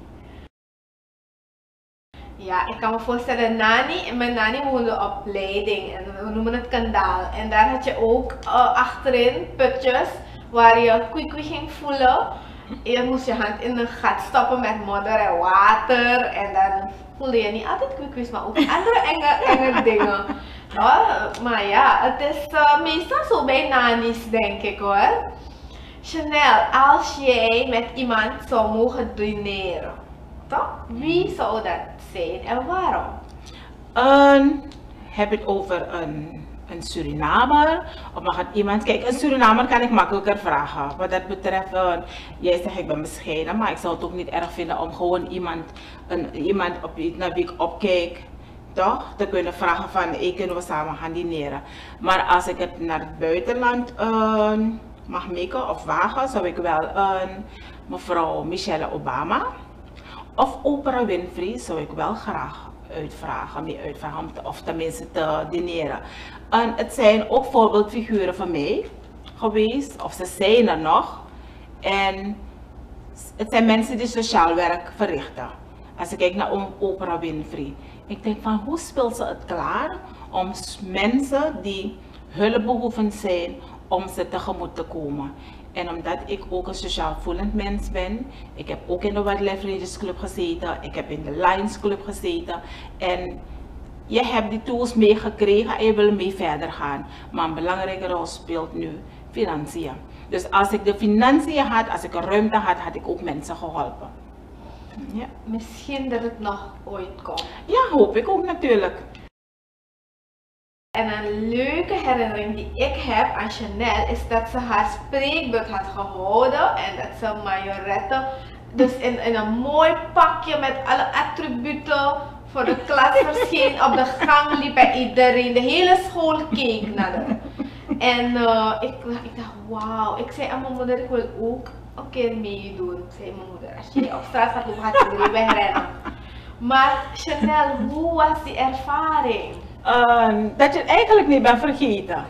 Ja, ik kan me voorstellen, Nani, mijn Nani woonde op Leiding en we noemen het Kandaal. En daar had je ook uh, achterin putjes waar je kwikwi ging voelen. Je moest je hand in een gat stoppen met modder en water en dan voelde je niet altijd kwikwi's, maar ook andere enge, enge dingen. Oh, maar ja, het is uh, meestal zo bij Nani's, denk ik hoor. Chanel, als jij met iemand zou mogen dineren, toch? Wie zou dat zijn en waarom? Um, heb je het over een, een Surinamer? Of mag het iemand? Kijk, een Surinamer kan ik makkelijker vragen. Wat dat betreft, uh, jij zegt ik ben bescheiden, maar ik zou het ook niet erg vinden om gewoon iemand, een, iemand op, naar wie ik opkijk, toch? Te kunnen vragen van, hey, kunnen we samen gaan dineren? Maar als ik het naar het buitenland uh, mag maken of wagen, zou ik wel een mevrouw Michelle Obama of Oprah Winfrey zou ik wel graag uitvragen, mee uitvragen om te, of tenminste te dineren. En het zijn ook voorbeeldfiguren van mij geweest, of ze zijn er nog. En het zijn mensen die sociaal werk verrichten. Als ik kijk naar Oprah Winfrey. Ik denk van hoe speelt ze het klaar om mensen die hulpbehoevend zijn, om ze tegemoet te komen. En omdat ik ook een sociaal voelend mens ben, ik heb ook in de Wildlife Rangers Club gezeten, ik heb in de Lions Club gezeten. En je hebt die tools meegekregen en je wil mee verder gaan. Maar een belangrijke rol speelt nu financiën. Dus als ik de financiën had, als ik een ruimte had, had ik ook mensen geholpen. Ja. Misschien dat het nog ooit komt. Ja, hoop ik ook natuurlijk. En een leuke herinnering die ik heb aan Chanel is dat ze haar spreekbeurt had gehouden en dat ze majorette, dus in, in een mooi pakje met alle attributen voor de klas verscheen, op de gang liep en iedereen, de hele school keek naar haar. En uh, ik, ik dacht, wauw, ik zei aan mijn moeder, ik wil ook een keer meedoen. Ik zei mijn moeder, als je op straat gaat lopen, gaat iedereen wegrennen. Maar Chanel, hoe was die ervaring? Uh, dat je het eigenlijk niet bent vergeten.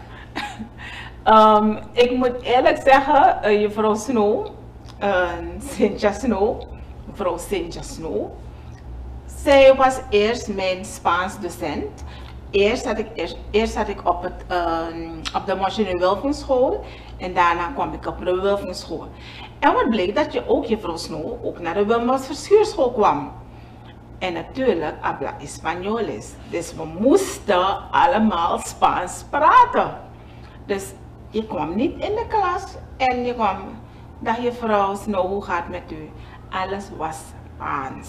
um, ik moet eerlijk zeggen, uh, juffrouw Snow, uh, Cynthia Snow, mevrouw Cynthia Snow, zij was eerst mijn Spaans docent. Eerst zat ik, eerst, eerst zat ik op, het, uh, op de Motionele Wilvingschool en daarna kwam ik op de Wilvingschool. En wat bleek dat je ook, juffrouw Snow, ook naar de Wilmans Verschuurschool kwam. En natuurlijk, habla Españoles. Dus we moesten allemaal Spaans praten. Dus je kwam niet in de klas en je kwam, dag juffrouw Snow, hoe gaat het met u? Alles was Spaans.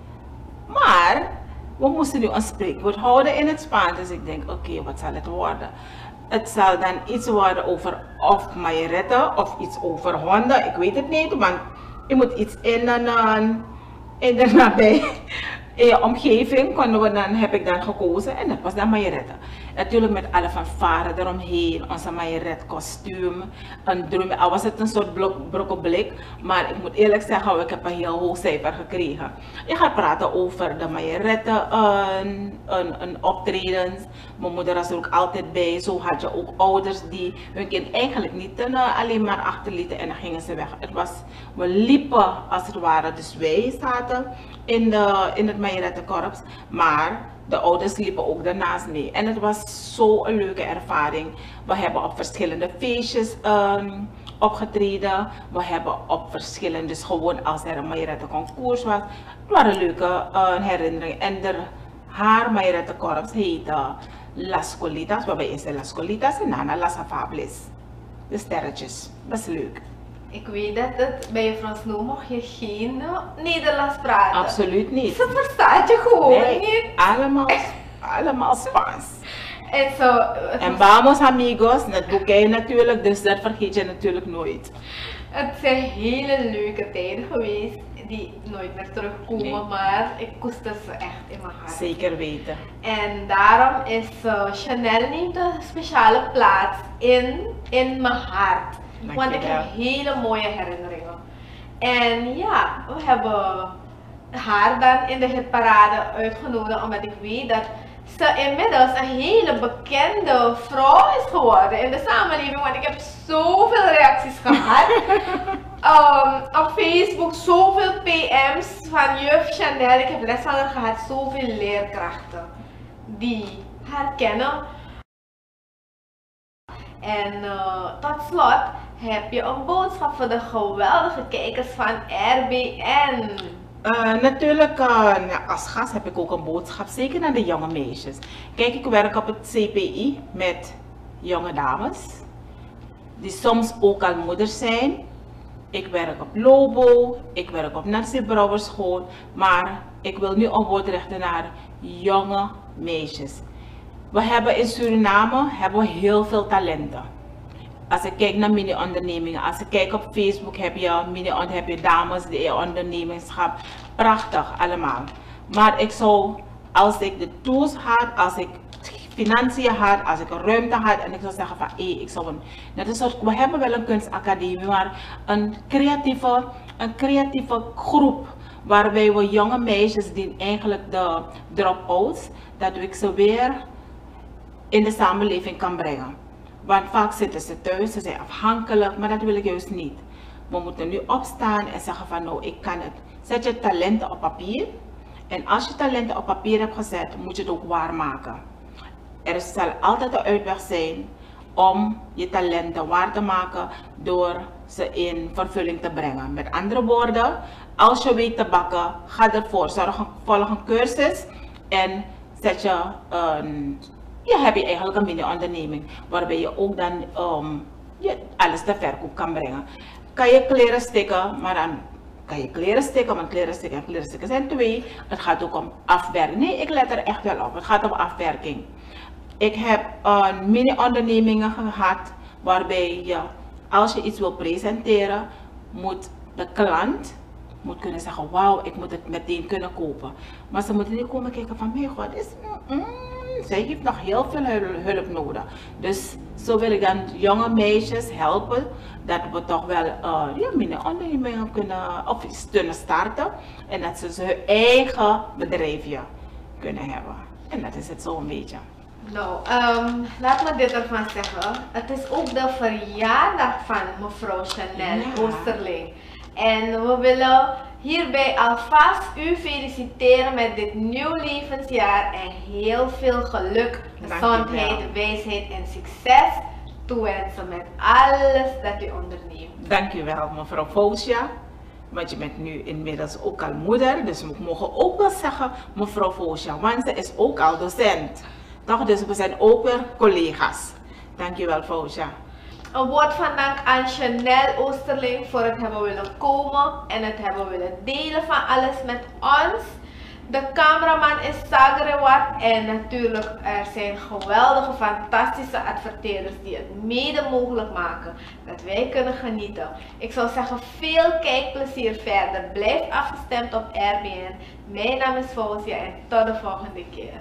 Maar we moesten nu een spreekwoord houden in het Spaans. Dus ik denk, oké, okay, wat zal het worden? Het zal dan iets worden over of majoretten of iets over honden. Ik weet het niet, want je moet iets in een, in de nabij. In je omgeving konden we dan, heb ik dan gekozen en dat was dan majorette. Natuurlijk met alle fanfare eromheen, onze majorette kostuum, een drum, al was het een soort brokkelblik, maar ik moet eerlijk zeggen, ik heb een heel hoog cijfer gekregen. Je gaat praten over de majorette, een, een, een optredens. Mijn moeder was er ook altijd bij, zo had je ook ouders die hun kind eigenlijk niet uh, alleen maar achterlieten en dan gingen ze weg. Het was, we liepen als het ware, dus wij zaten in, de, in het majorettekorps, maar de ouders liepen ook daarnaast mee. En het was zo'n leuke ervaring. We hebben op verschillende feestjes um, opgetreden. We hebben op verschillende, dus gewoon als er een majoretteconcours was. Het waren leuke uh, herinneringen. En de, haar majorettekorps heette Las Colitas, waarbij is Las Colitas en daarna Las Afables. De sterretjes, dat is leuk. Ik weet dat het bij juffrouw Snow mocht je geen uh, Nederlands praten. Absoluut niet. Ze verstaat je gewoon nee, niet. Allemaal, allemaal Spaans. En zo. En vamos amigos, dat boek je natuurlijk, dus dat vergeet je natuurlijk nooit. Het zijn hele leuke tijden geweest die nooit meer terugkomen, nee. Maar ik koester ze echt in mijn hart. Zeker weten. En daarom is uh, Chanel neemt een speciale plaats in, in mijn hart. Dank Want ik heb hele mooie herinneringen. En ja, we hebben haar dan in de hitparade uitgenodigd omdat ik weet dat ze inmiddels een hele bekende vrouw is geworden in de samenleving. Want ik heb zoveel reacties gehad. um, op Facebook zoveel P M's van juf Chanel. Ik heb les van haar gehad, zoveel leerkrachten die haar kennen. En uh, tot slot heb je een boodschap voor de geweldige kijkers van R B N. Uh, natuurlijk, uh, als gast heb ik ook een boodschap, zeker naar de jonge meisjes. Kijk, ik werk op het C P I met jonge dames, die soms ook al moeders zijn. Ik werk op Lobo, ik werk op Nancy Brouwerschool, maar ik wil nu een woord richten naar jonge meisjes. We hebben in Suriname hebben we heel veel talenten. Als ik kijk naar mini-ondernemingen, als ik kijk op Facebook heb je mini heb je dames die in ondernemingschap. Prachtig allemaal. Maar ik zou, als ik de tools had, als ik financiën had, als ik een ruimte had en ik zou zeggen van hé, ik zou een, net een soort, we hebben wel een kunstacademie, maar een creatieve, een creatieve groep waarbij we jonge meisjes die eigenlijk de drop-outs, dat ik ze weer in de samenleving kan brengen. Want vaak zitten ze thuis, ze zijn afhankelijk, maar dat wil ik juist niet. We moeten nu opstaan en zeggen van nou, ik kan het. Zet je talenten op papier En als je talenten op papier hebt gezet, moet je het ook waarmaken. Er zal altijd een uitweg zijn om je talenten waar te maken door ze in vervulling te brengen. Met andere woorden, als je weet te bakken, ga ervoor. Zorg een, volg een cursus en zet je, een, je heb je eigenlijk een mini-onderneming waarbij je ook dan um, je alles te verkoop kan brengen. Kan je kleren stikken, maar dan kan je kleren stikken, want kleren stikken en kleren stikken zijn twee. Het gaat ook om afwerking. Nee, ik let er echt wel op. Het gaat om afwerking. Ik heb een mini-ondernemingen gehad waarbij je, als je iets wil presenteren, moet de klant moet kunnen zeggen, wauw, ik moet het meteen kunnen kopen. Maar ze moeten niet komen kijken van, mijn god, is, mm, zij heeft nog heel veel hulp nodig. Dus zo wil ik dan jonge meisjes helpen, dat we toch wel uh, ja, mini-ondernemingen kunnen, of iets kunnen starten. En dat ze hun eigen bedrijfje kunnen hebben. En dat is het zo een beetje. Nou, um, laat me dit ervan zeggen. Het is ook de verjaardag van mevrouw Chanel Ja. Oosterling. En we willen hierbij alvast u feliciteren met dit nieuw levensjaar en heel veel geluk, gezondheid, wijsheid en succes toewensen met alles dat u onderneemt. Dankjewel mevrouw Fosja. Want je bent nu inmiddels ook al moeder, dus we mogen ook wel zeggen mevrouw Fosja, want ze is ook al docent. Toch? Dus we zijn ook weer collega's. Dankjewel Fosja. Een woord van dank aan Chanel Oosterling voor het hebben willen komen en het hebben willen delen van alles met ons. De cameraman is Sagrewat en natuurlijk er zijn geweldige, fantastische adverteerders die het mede mogelijk maken dat wij kunnen genieten. Ik zou zeggen veel kijkplezier verder. Blijf afgestemd op R B N. Mijn naam is Fausia en tot de volgende keer.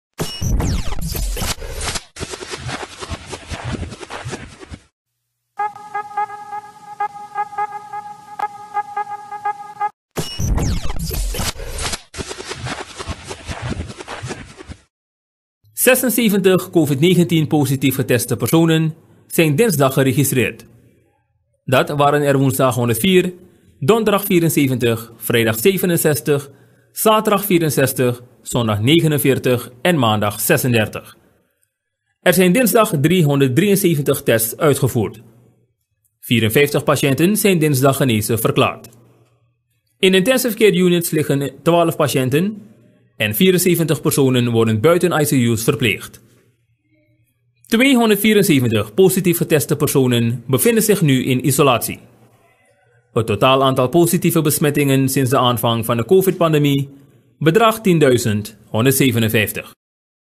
zesenzeventig COVID negentien positief geteste personen zijn dinsdag geregistreerd. Dat waren er woensdag honderdvier, donderdag vierenzeventig, vrijdag zevenenzestig, zaterdag vierenzestig, zondag negenenveertig en maandag zesendertig. Er zijn dinsdag driehonderddrieënzeventig tests uitgevoerd. vierenvijftig patiënten zijn dinsdag genezen verklaard. In intensive care units liggen twaalf patiënten en vierenzeventig personen worden buiten I C U's verpleegd. tweehonderdvierenzeventig positief geteste personen bevinden zich nu in isolatie. Het totaal aantal positieve besmettingen sinds de aanvang van de COVID-pandemie bedraagt tienduizend honderdzevenenvijftig.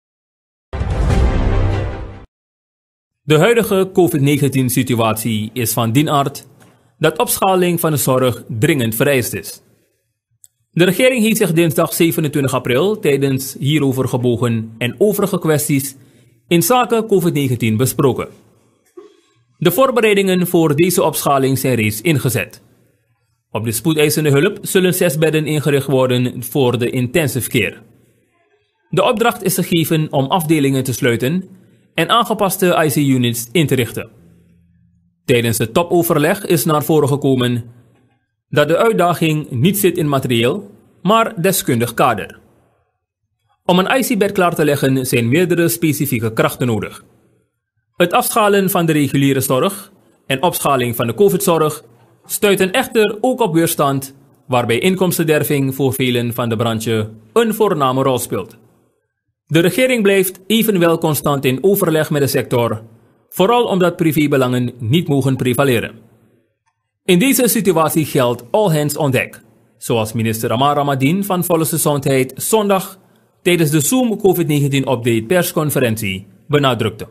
De huidige COVID negentien situatie is van dien aard dat opschaling van de zorg dringend vereist is. De regering heeft zich dinsdag zevenentwintig april tijdens hierover gebogen en overige kwesties in zaken COVID negentien besproken. De voorbereidingen voor deze opschaling zijn reeds ingezet. Op de spoedeisende hulp zullen zes bedden ingericht worden voor de intensive care. De opdracht is gegeven om afdelingen te sluiten en aangepaste I C-units in te richten. Tijdens het topoverleg is naar voren gekomen dat de uitdaging niet zit in materieel, maar deskundig kader. Om een I C-bed klaar te leggen zijn meerdere specifieke krachten nodig. Het afschalen van de reguliere zorg en opschaling van de COVID-zorg stuiten echter ook op weerstand, waarbij inkomstenderving voor velen van de branche een voorname rol speelt. De regering blijft evenwel constant in overleg met de sector, vooral omdat privébelangen niet mogen prevaleren. In deze situatie geldt all hands on deck, zoals minister Amar Ramadien van Volksgezondheid zondag tijdens de Zoom COVID negentien update persconferentie benadrukte.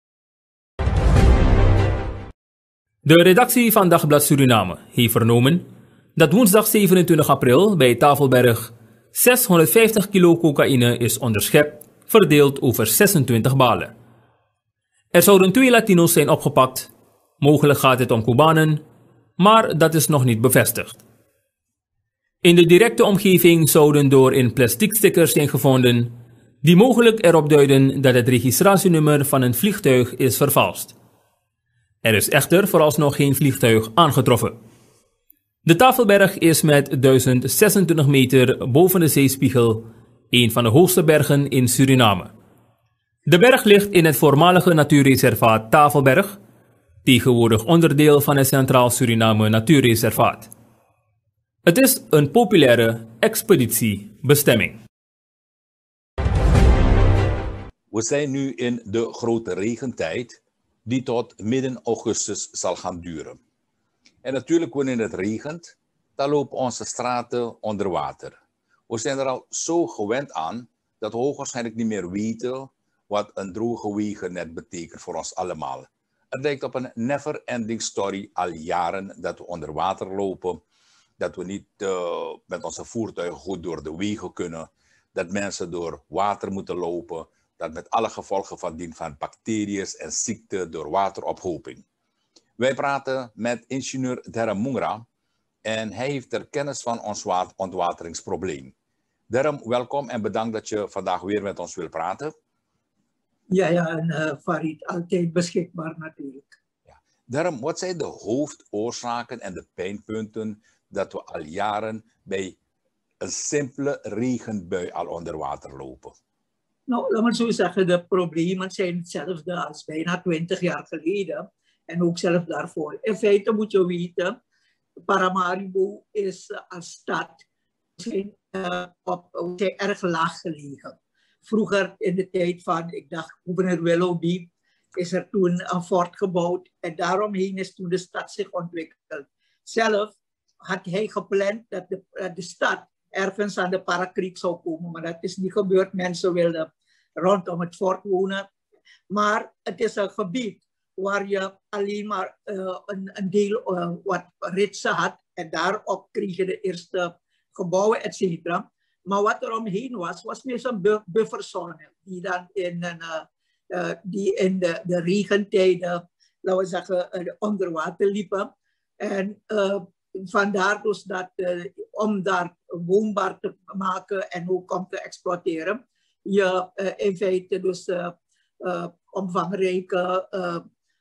De redactie van Dagblad Suriname heeft vernomen dat woensdag zevenentwintig april bij Tafelberg zeshonderdvijftig kilo cocaïne is onderschept, verdeeld over zesentwintig balen. Er zouden twee Latino's zijn opgepakt, mogelijk gaat het om Cubanen, maar dat is nog niet bevestigd. In de directe omgeving zouden door in plastic stickers zijn gevonden die mogelijk erop duiden dat het registratienummer van een vliegtuig is vervalst. Er is echter vooralsnog geen vliegtuig aangetroffen. De Tafelberg is met duizend zesentwintig meter boven de zeespiegel een van de hoogste bergen in Suriname. De berg ligt in het voormalige natuurreservaat Tafelberg, tegenwoordig onderdeel van het Centraal Suriname Natuurreservaat. Het is een populaire expeditiebestemming. We zijn nu in de grote regentijd, die tot midden augustus zal gaan duren. En natuurlijk, wanneer het regent, dan lopen onze straten onder water. We zijn er al zo gewend aan dat we hoogwaarschijnlijk niet meer weten wat een droge wegennet betekent voor ons allemaal. Het lijkt op een never-ending story al jaren dat we onder water lopen, dat we niet uh, met onze voertuigen goed door de wegen kunnen, dat mensen door water moeten lopen, dat met alle gevolgen van dien van bacteriën en ziekten door waterophoping. Wij praten met ingenieur Derem Mungra en hij heeft er kennis van ons ontwateringsprobleem. Derem, welkom en bedankt dat je vandaag weer met ons wil praten. Ja, ja, en uh, Farid, altijd beschikbaar natuurlijk. Ja. Derem, wat zijn de hoofdoorzaken en de pijnpunten dat we al jaren bij een simpele regenbui al onder water lopen? Nou, laat me zo zeggen, de problemen zijn hetzelfde als bijna twintig jaar geleden. En ook zelf daarvoor. In feite moet je weten, Paramaribo is uh, als stad zijn, uh, op, zijn erg laag gelegen. Vroeger in de tijd van, ik dacht, gouverneur Willoughby, is er toen een fort gebouwd. En daaromheen is toen de stad zich ontwikkeld. Zelf had hij gepland dat de, uh, de stad ergens aan de Parakriek zou komen. Maar dat is niet gebeurd. Mensen wilden rondom het fort wonen. Maar het is een gebied waar je alleen maar uh, een, een deel uh, wat ritsen had. En daarop kreeg je de eerste gebouwen, et cetera. Maar wat er omheen was, was meer zo'n bufferzone. Die dan in, uh, uh, die in de, de regentijden, laten we zeggen, uh, onder water liepen. En uh, vandaar dus dat, uh, om daar woonbaar te maken en ook om te exploiteren, je uh, in feite dus uh, uh, omvangrijke uh,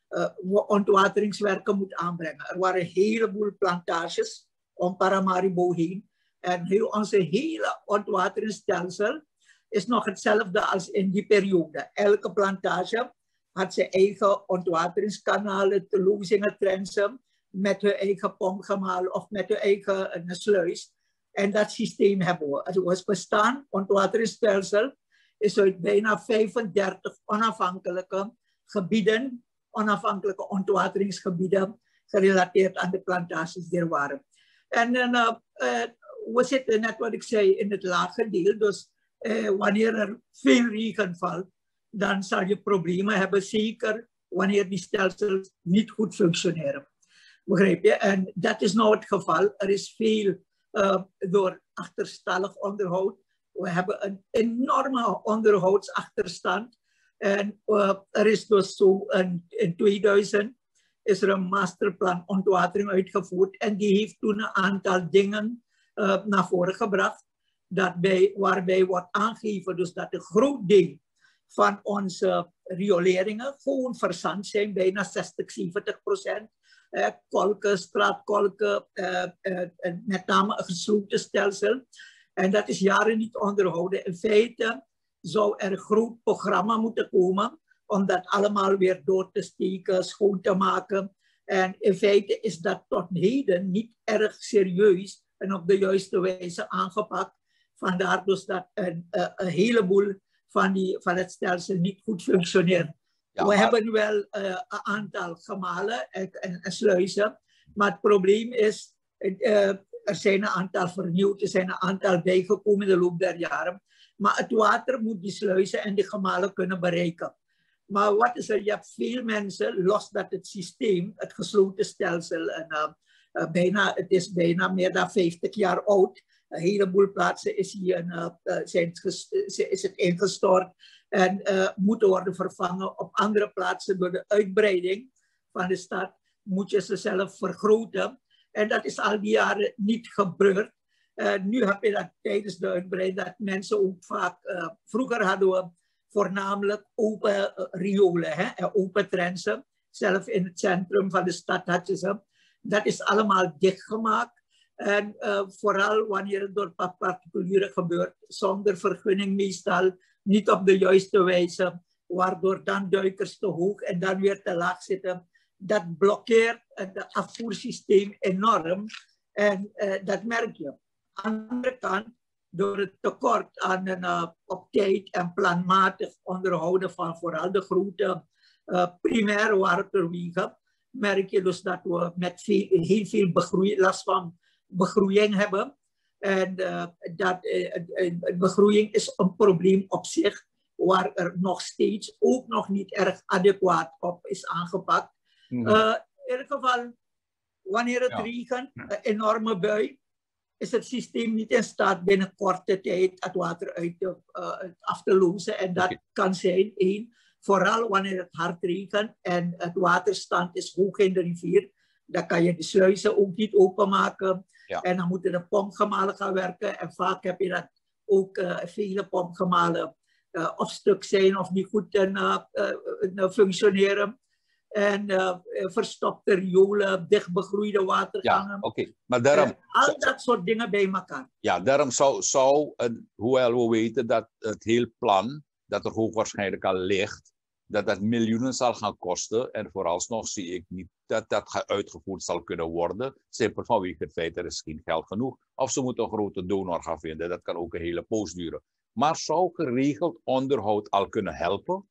uh, ontwateringswerken moet aanbrengen. Er waren een heleboel plantages om Paramaribo heen. En heel, onze hele ontwateringsstelsel is nog hetzelfde als in die periode. Elke plantage had zijn eigen ontwateringskanalen, lozingen, trensen, met hun eigen pompgemaal of met hun eigen uh, sluis. En dat systeem hebben we. Het was bestaan, ontwateringsstelsel, is uit bijna vijfendertig onafhankelijke gebieden, onafhankelijke ontwateringsgebieden, gerelateerd aan de plantages die er waren. En uh, uh, we zitten net wat ik zei in het lage deel, dus uh, wanneer er veel regen valt, dan zal je problemen hebben, zeker wanneer die stelsels niet goed functioneren. Begrijp je? En dat is nou het geval. Er is veel uh, door achterstallig onderhoud. We hebben een enorme onderhoudsachterstand. En uh, er is dus zo een, in tweeduizend is er een masterplan ontwatering uitgevoerd. En die heeft toen een aantal dingen uh, naar voren gebracht. Dat bij, waarbij wordt aangegeven dus dat een groot deel van onze rioleringen gewoon verzand zijn. Bijna zestig, zeventig procent. Uh, kolken, straatkolken, uh, uh, uh, met name een gesloten stelsel. En dat is jaren niet onderhouden. In feite zou er een groot programma moeten komen om dat allemaal weer door te steken, schoon te maken. En in feite is dat tot heden niet erg serieus en op de juiste wijze aangepakt. Vandaar dus dat een, een, een heleboel van, die, van het stelsel niet goed functioneert. Ja, we maar... hebben wel uh, een aantal gemalen en, en, en sluizen, maar het probleem is, uh, er zijn een aantal vernieuwd, er zijn een aantal bijgekomen in de loop der jaren. Maar het water moet die sluizen en die gemalen kunnen bereiken. Maar wat is er? Je hebt veel mensen, los dat het systeem, het gesloten stelsel, en, uh, uh, bijna, het is bijna meer dan vijftig jaar oud. Een heleboel plaatsen is, hier, uh, uh, zijn het is het ingestort en uh, moeten worden vervangen. Op andere plaatsen door de uitbreiding van de stad moet je ze zelf vergroten. En dat is al die jaren niet gebeurd. Uh, nu heb je dat tijdens de uitbreiding dat mensen ook vaak... Uh, vroeger hadden we voornamelijk open uh, riolen hè, en open trensen. Zelf in het centrum van de stad had je ze. Dat is allemaal dichtgemaakt. En uh, vooral wanneer het door particulieren gebeurt, zonder vergunning meestal, niet op de juiste wijze, waardoor dan duikers te hoog en dan weer te laag zitten. Dat blokkeert het afvoersysteem enorm en uh, dat merk je. Aan de andere kant, door het tekort aan een uh, op tijd en planmatig onderhouden van vooral de grote uh, primaire waterwegen, merk je dus dat we met veel, heel veel begroei, last van begroeiing hebben. En uh, dat uh, uh, begroeiing is een probleem op zich, waar er nog steeds ook nog niet erg adequaat op is aangepakt. Mm. Uh, in ieder geval, wanneer het ja. regent, een enorme bui, is het systeem niet in staat binnen korte tijd het water uit te, uh, af te lozen. En dat okay. kan zijn, één, vooral wanneer het hard regent en het waterstand is hoog in de rivier, dan kan je de sluizen ook niet openmaken. Ja. En dan moeten de pompgemalen gaan werken. En vaak heb je dat ook uh, vele pompgemalen uh, of stuk zijn of niet goed uh, uh, uh, functioneren. En uh, verstopte riolen, dichtbegroeide watergangen. Ja, oké. Okay. Maar daarom... Uh, al dat soort dingen bij elkaar. Ja, daarom zou, zou uh, hoewel we weten dat het hele plan, dat er hoogwaarschijnlijk al ligt, dat dat miljoenen zal gaan kosten. En vooralsnog zie ik niet dat dat uitgevoerd zal kunnen worden. Simpel vanwege het feit dat er is geen geld genoeg. Of ze moeten een grote donor gaan vinden. Dat kan ook een hele poos duren. Maar zou geregeld onderhoud al kunnen helpen?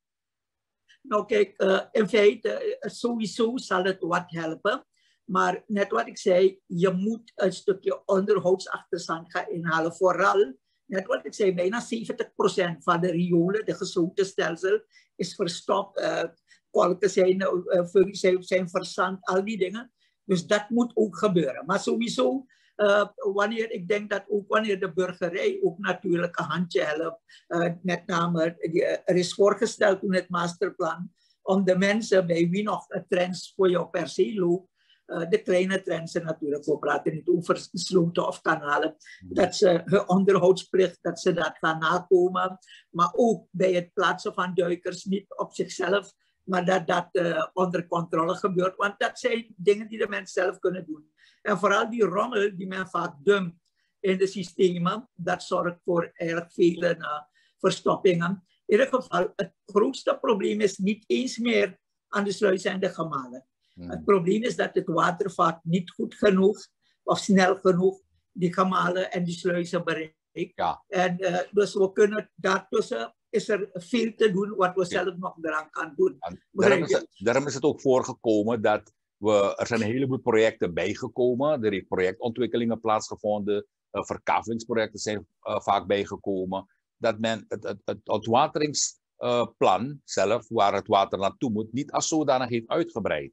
Nou kijk, uh, in feite, uh, sowieso zal het wat helpen. Maar net wat ik zei, je moet een stukje onderhoudsachterstand gaan inhalen. Vooral, net wat ik zei, bijna zeventig procent van de riolen, de gesloten stelsel, is verstopt. Uh, kolken zijn, uh, zijn, zijn verzand, al die dingen. Dus dat moet ook gebeuren. Maar sowieso, uh, wanneer, ik denk dat ook wanneer de burgerij ook natuurlijk een handje helpt. Uh, met name, die, er is voorgesteld toen het masterplan om de mensen bij wie nog een trends voor jou per se loopt, uh, de kleine trends natuurlijk, we praten niet over sloten of kanalen, dat ze hun onderhoudsplicht, dat ze dat gaan nakomen. Maar ook bij het plaatsen van duikers, niet op zichzelf, maar dat dat uh, onder controle gebeurt. Want dat zijn dingen die de mensen zelf kunnen doen. En vooral die rommel die men vaak dumpt in de systemen, dat zorgt voor erg veel uh, verstoppingen. In ieder geval, het grootste probleem is niet eens meer aan de sluizen en de gemalen. Hmm. Het probleem is dat het water vaak niet goed genoeg of snel genoeg die gemalen en die sluizen bereikt. Ja. En uh, dus we kunnen daartussen, is er veel te doen wat we zelf nog eraan gaan doen. Daarom is, het, daarom is het ook voorgekomen dat we, er zijn een heleboel projecten bijgekomen. Er zijn projectontwikkelingen plaatsgevonden. Uh, verkavelingsprojecten zijn uh, vaak bijgekomen. Dat men het, het, het ontwateringsplan uh, zelf, waar het water naartoe moet, niet als zodanig heeft uitgebreid.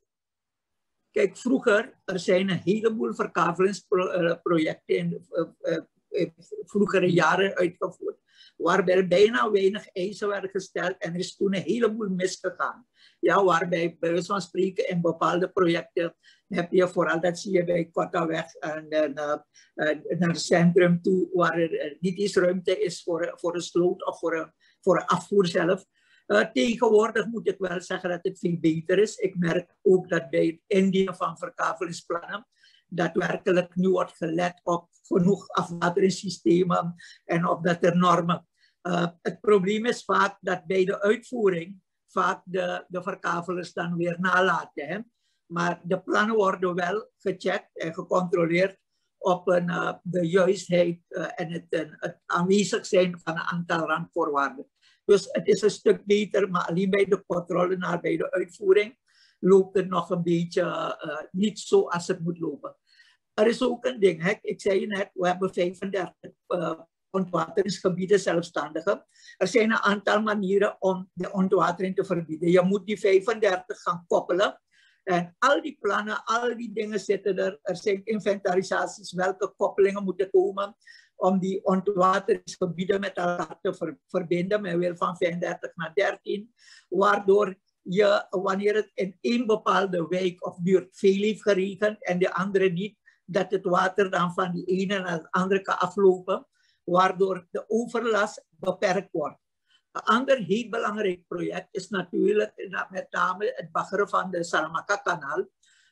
Kijk, vroeger, er zijn een heleboel verkavelingsprojecten in uh, uh, uh, vroegere jaren uitgevoerd, waarbij er bijna weinig eisen werden gesteld en er is toen een heleboel misgegaan. Ja, waarbij, bij wijze van spreken, in bepaalde projecten heb je vooral, dat zie je bij Kortaweg en uh, uh, naar het centrum toe, waar er uh, niet eens ruimte is voor, voor een sloot of voor een, voor een afvoer zelf. Uh, tegenwoordig moet ik wel zeggen dat het veel beter is. Ik merk ook dat bij het indienen van verkavelingsplannen daadwerkelijk nu wordt gelet op genoeg afwateringssystemen en op dat er normen. Uh, het probleem is vaak dat bij de uitvoering vaak de, de verkavelers dan weer nalaten. Hè? Maar de plannen worden wel gecheckt en gecontroleerd op een, uh, de juistheid uh, en het, uh, het aanwezig zijn van een aantal randvoorwaarden. Dus het is een stuk beter, maar alleen bij de controle naar bij de uitvoering loopt het nog een beetje uh, niet zo als het moet lopen. Er is ook een ding, hè? Ik zei je net, we hebben vijfendertig uh, ontwateringsgebieden zelfstandigen. Er zijn een aantal manieren om de ontwatering te verbieden. Je moet die vijfendertig gaan koppelen. En al die plannen, al die dingen zitten er. Er zijn inventarisaties welke koppelingen moeten komen om die ontwateringsgebieden met elkaar te ver, verbinden. Men wil van vijfendertig naar dertien. Waardoor je, wanneer het in één bepaalde wijk of buurt veel heeft geregend en de andere niet, dat het water dan van die ene naar de andere kan aflopen. Waardoor de overlast beperkt wordt. Een ander heel belangrijk project is natuurlijk met name het baggeren van de Saramaka-kanaal.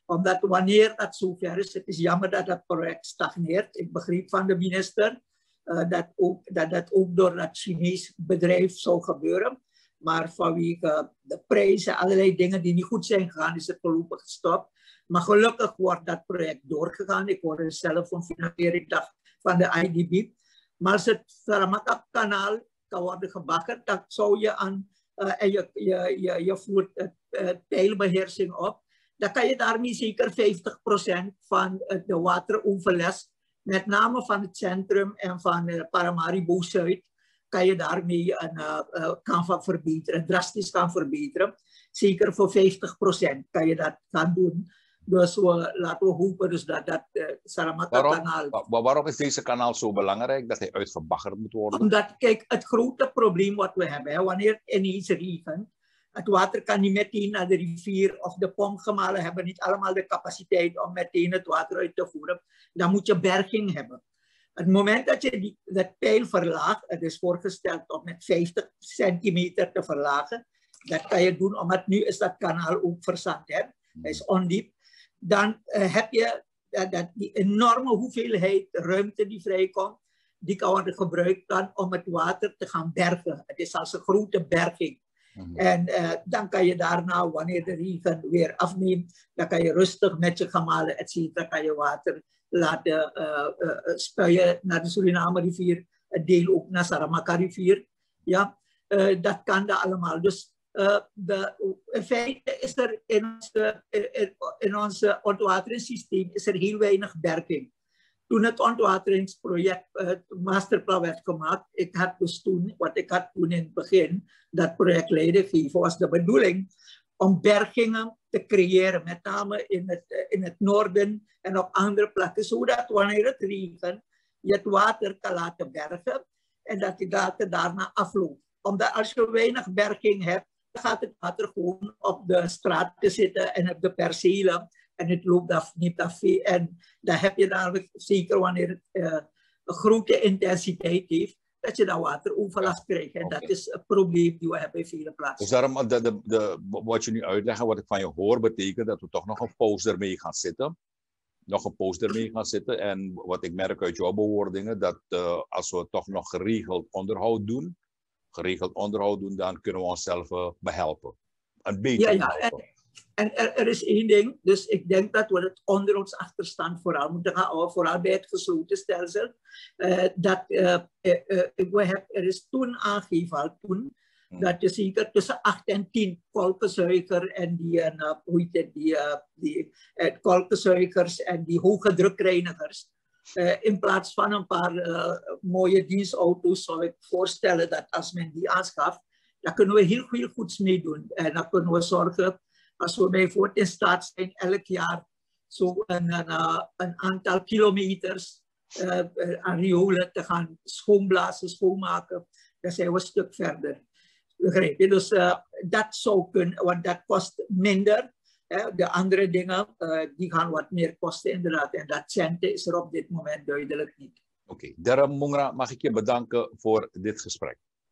Omdat wanneer dat zover is, het is jammer dat dat project stagneert. Ik begreep van de minister uh, dat, ook, dat dat ook door dat Chinees bedrijf zou gebeuren. Maar vanwege uh, de prijzen, allerlei dingen die niet goed zijn gegaan, is het voorlopig gestopt. Maar gelukkig wordt dat project doorgegaan. Ik hoorde zelf een financieringsdag van de I D B. Maar als het Saramacca-kanaal kan worden gebakken, dan zou je aan uh, en je, je, je, je voert uh, uh, pijlbeheersing op. Dan kan je daarmee zeker vijftig procent van uh, de wateroverlast, met name van het centrum en van uh, Paramaribo Zuid, kan je daarmee een, uh, uh, kan van verbeteren, drastisch kan verbeteren. Zeker voor vijftig procent kan je dat gaan doen. Dus we, laten we hopen dus dat dat uh, Saramacca-kanaal... Waarom, waarom is deze kanaal zo belangrijk dat hij uitgebaggerd moet worden? Omdat, kijk, het grote probleem wat we hebben, hè, wanneer het ineens regent, het water kan niet meteen naar de rivier of de pompgemalen hebben niet allemaal de capaciteit om meteen het water uit te voeren. Dan moet je berging hebben. Het moment dat je die, dat peil verlaagt, het is voorgesteld om met vijftig centimeter te verlagen, dat kan je doen, omdat nu is dat kanaal ook verzand, hè. Hij is ondiep. Dan uh, heb je uh, dat die enorme hoeveelheid ruimte die vrijkomt, die kan worden gebruikt dan om het water te gaan bergen. Het is als een grote berging. Mm-hmm. En uh, dan kan je daarna, wanneer de regen weer afneemt, dan kan je rustig met je gemalen, et cetera, kan je water laten uh, uh, spuien naar de Suriname rivier, het deel ook naar Saramacca rivier. Ja, uh, dat kan dat allemaal. Dus Uh, de, in feite is er in ons in, in onze ontwateringssysteem is er heel weinig berging. Toen het ontwateringsproject, uh, het masterplan werd gemaakt, ik had dus toen, wat ik had toen in het begin, dat project leiding gegeven, was de bedoeling om bergingen te creëren, met name in het, in het noorden en op andere plekken, zodat wanneer het regent, je het water kan laten bergen en dat het water daarna afloopt. Omdat als je weinig berging hebt, gaat het water gewoon op de straat te zitten en op de percelen en het loopt af, niet af. En dan heb je daar zeker wanneer het uh, een grote intensiteit heeft, dat je dan wateroverlast krijgt. En okay. Dat is een probleem die we hebben in vele plaatsen. Dus daarom, de, de, de, wat je nu uitlegt, wat ik van je hoor, betekent dat we toch nog een poos ermee gaan zitten. Nog een poos ermee gaan zitten. En wat ik merk uit jouw bewoordingen, dat uh, als we toch nog geregeld onderhoud doen, geregeld onderhoud doen, dan kunnen we onszelf uh, behelpen. Een beetje. Ja, ja. En, en er, er is één ding, dus ik denk dat we het onderhoudsachterstand vooral moeten gaan houden, vooral bij het gesloten stelsel. Uh, dat, uh, uh, uh, we hebben, er is toen aangegeven, al toen, hmm. dat je zeker tussen acht en tien kolkenzuiger en die, uh, hoe heet het, die, uh, die uh, kolkenzuigers en die hoge drukreinigers, Uh, in plaats van een paar uh, mooie dienstauto's zou ik voorstellen dat als men die aanschaft, dan kunnen we heel, heel goed mee doen. En dan kunnen we zorgen, als we bijvoorbeeld in staat zijn elk jaar zo een, een, uh, een aantal kilometers uh, aan riolen te gaan schoonblazen, schoonmaken, dan zijn we een stuk verder. Begrijp je? Dus uh, dat zou kunnen, want dat kost minder. De andere dingen, uh, die gaan wat meer kosten inderdaad. En dat centen is er op dit moment duidelijk niet. Oké, okay. Darren Mungra, mag ik je bedanken voor dit gesprek.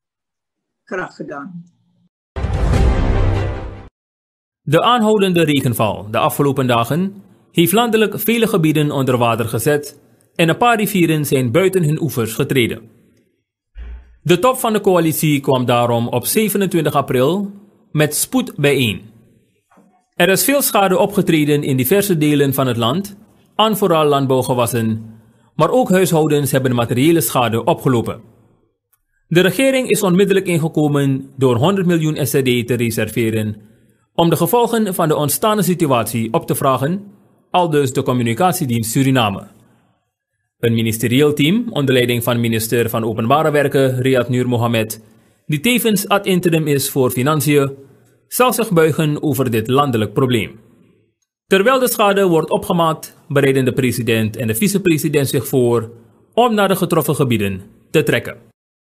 Graag gedaan. De aanhoudende regenval de afgelopen dagen heeft landelijk vele gebieden onder water gezet en een paar rivieren zijn buiten hun oevers getreden. De top van de coalitie kwam daarom op zevenentwintig april met spoed bijeen. Er is veel schade opgetreden in diverse delen van het land, aan vooral landbouwgewassen, maar ook huishoudens hebben materiële schade opgelopen. De regering is onmiddellijk ingekomen door honderd miljoen S R D te reserveren om de gevolgen van de ontstane situatie op te vragen, aldus de Communicatiedienst Suriname. Een ministerieel team onder leiding van minister van Openbare Werken Riyad Nur Mohammed, die tevens ad interim is voor Financiën, zal zich buigen over dit landelijk probleem. Terwijl de schade wordt opgemaakt, bereiden de president en de vicepresident zich voor om naar de getroffen gebieden te trekken.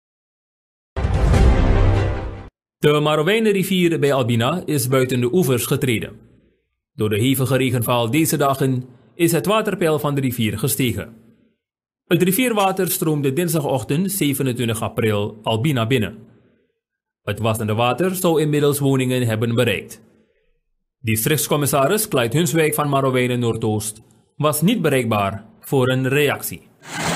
De Marowijnenrivier bij Albina is buiten de oevers getreden. Door de hevige regenval deze dagen is het waterpeil van de rivier gestegen. Het rivierwater stroomde dinsdagochtend zevenentwintig april Albina binnen. Het wassende water zou inmiddels woningen hebben bereikt. Districtscommissaris Clyde Hunswijk van Marowijnen Noordoost was niet bereikbaar voor een reactie.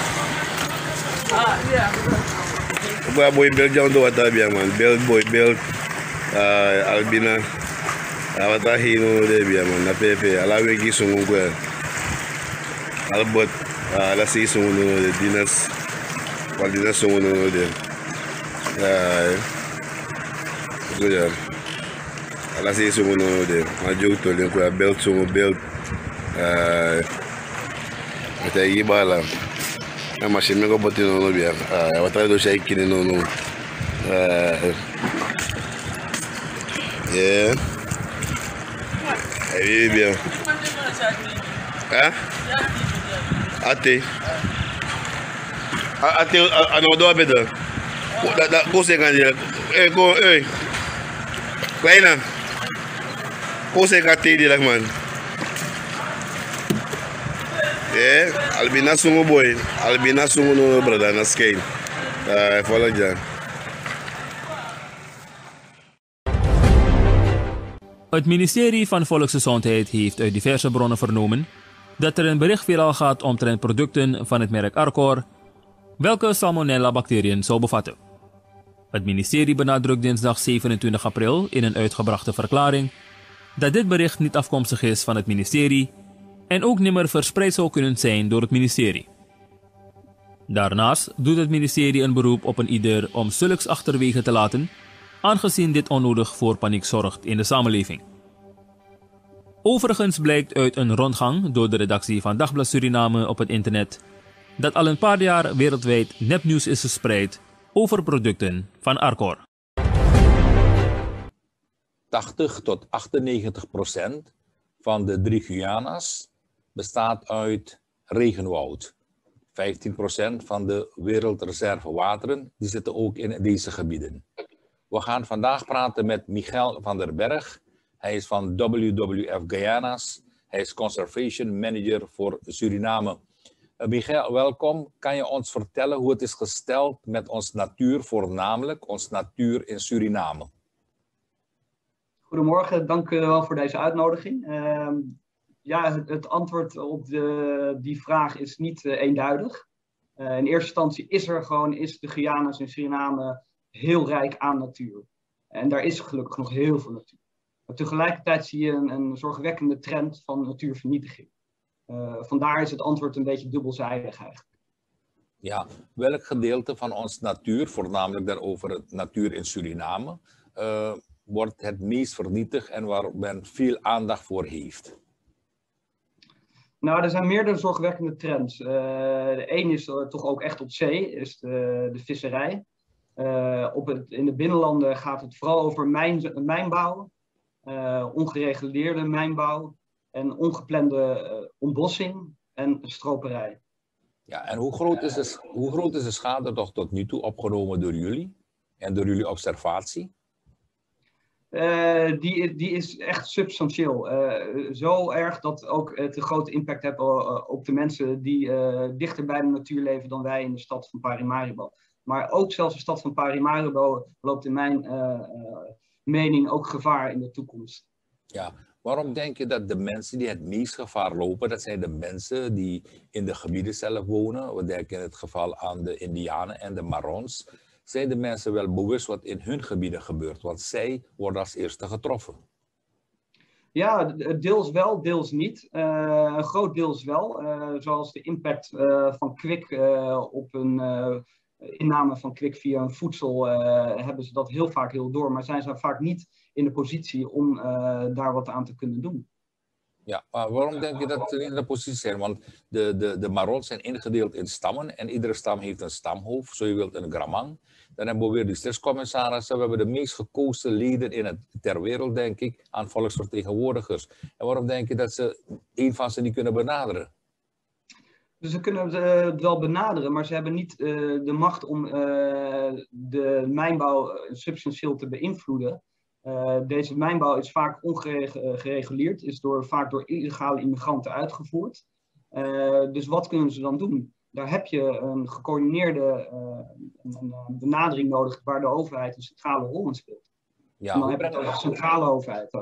Boy boy bel jang do wata biya man bel boy bel uh, albina awata hino de biya man na pepe ala wegi sungu ko albot ala si sungu no de dinas wal dinas sungu no de uh so ya ala si sungu no de ma jog to len ko bel sungu bel uh ata yi bala a machine me go botti no no bien ah wa tra do shay kini no no eh yeah eh bien ah ate ate ano do abeda da da ko se kan eh ko eh kleina ko se ka te di la man eh albina sungu boy albina sungu no brada na skate eh follow ja. Het ministerie van Volksgezondheid heeft uit diverse bronnen vernomen dat er een bericht viraal gaat omtrent producten van het merk Arcor, welke salmonella-bacteriën zou bevatten. Het ministerie benadrukt dinsdag zevenentwintig april in een uitgebrachte verklaring dat dit bericht niet afkomstig is van het ministerie en ook nimmer verspreid zou kunnen zijn door het ministerie. Daarnaast doet het ministerie een beroep op een ieder om zulks achterwege te laten, aangezien dit onnodig voor paniek zorgt in de samenleving. Overigens blijkt uit een rondgang door de redactie van Dagblad Suriname op het internet dat al een paar jaar wereldwijd nepnieuws is verspreid over producten van Arcor. tachtig tot achtennegentig procent van de drie Guyana's bestaat uit regenwoud. vijftien procent van de wereldreservewateren die zitten ook in deze gebieden. We gaan vandaag praten met Michael van der Berg. Hij is van W W F Guyana's. Hij is Conservation Manager voor Suriname. Uh, Michael, welkom. Kan je ons vertellen hoe het is gesteld met ons natuur, voornamelijk ons natuur in Suriname? Goedemorgen, dank u wel voor deze uitnodiging. Uh, ja, het, het antwoord op de, die vraag is niet uh, eenduidig. Uh, in eerste instantie is er gewoon, is de Guyana's in Suriname heel rijk aan natuur. En daar is gelukkig nog heel veel natuur. Maar tegelijkertijd zie je een, een zorgwekkende trend van natuurvernietiging. Uh, vandaar is het antwoord een beetje dubbelzijdig eigenlijk. Ja, welk gedeelte van ons natuur, voornamelijk dan over het natuur in Suriname, uh, wordt het meest vernietigd en waar men veel aandacht voor heeft? Nou, er zijn meerdere zorgwekkende trends. Uh, de een is uh, toch ook echt op zee, is de, de visserij. Uh, op het, in de binnenlanden gaat het vooral over mijn, mijnbouw, uh, ongereguleerde mijnbouw en ongeplande uh, ontbossing en stroperij. Ja, en hoe groot is de, hoe groot is de schade toch tot nu toe opgenomen door jullie en door jullie observatie? Uh, die, die is echt substantieel. Uh, zo erg dat ook het een grote impact heeft uh, op de mensen die uh, dichter bij de natuur leven dan wij in de stad van Paramaribo. Maar ook zelfs de stad van Paramaribo loopt in mijn uh, uh, mening ook gevaar in de toekomst. Ja, waarom denk je dat de mensen die het meest gevaar lopen, dat zijn de mensen die in de gebieden zelf wonen? We denken in het geval aan de Indianen en de Marons. Zijn de mensen wel bewust wat in hun gebieden gebeurt? Want zij worden als eerste getroffen. Ja, deels wel, deels niet. Uh, een groot deels wel. Uh, zoals de impact uh, van kwik uh, op een uh, inname van kwik via een voedsel uh, hebben ze dat heel vaak heel door. Maar zijn ze vaak niet in de positie om uh, daar wat aan te kunnen doen. Ja, maar waarom denk je dat ze in de positie zijn? Want de, de, de Marons zijn ingedeeld in stammen en iedere stam heeft een stamhoofd, zo je wilt een gramang. Dan hebben we weer de districtscommissarissen. We hebben de meest gekozen leden in het, ter wereld, denk ik, aan volksvertegenwoordigers. En waarom denk je dat ze een van ze niet kunnen benaderen? Dus ze kunnen het wel benaderen, maar ze hebben niet uh, de macht om uh, de mijnbouw substantieel te beïnvloeden. Uh, deze mijnbouw is vaak ongereguleerd, is door, vaak door illegale immigranten uitgevoerd. Uh, dus wat kunnen ze dan doen? Daar heb je een gecoördineerde uh, een, een benadering nodig waar de overheid een centrale rol in speelt. Ja, en dan heb je toch een centrale overheid ook.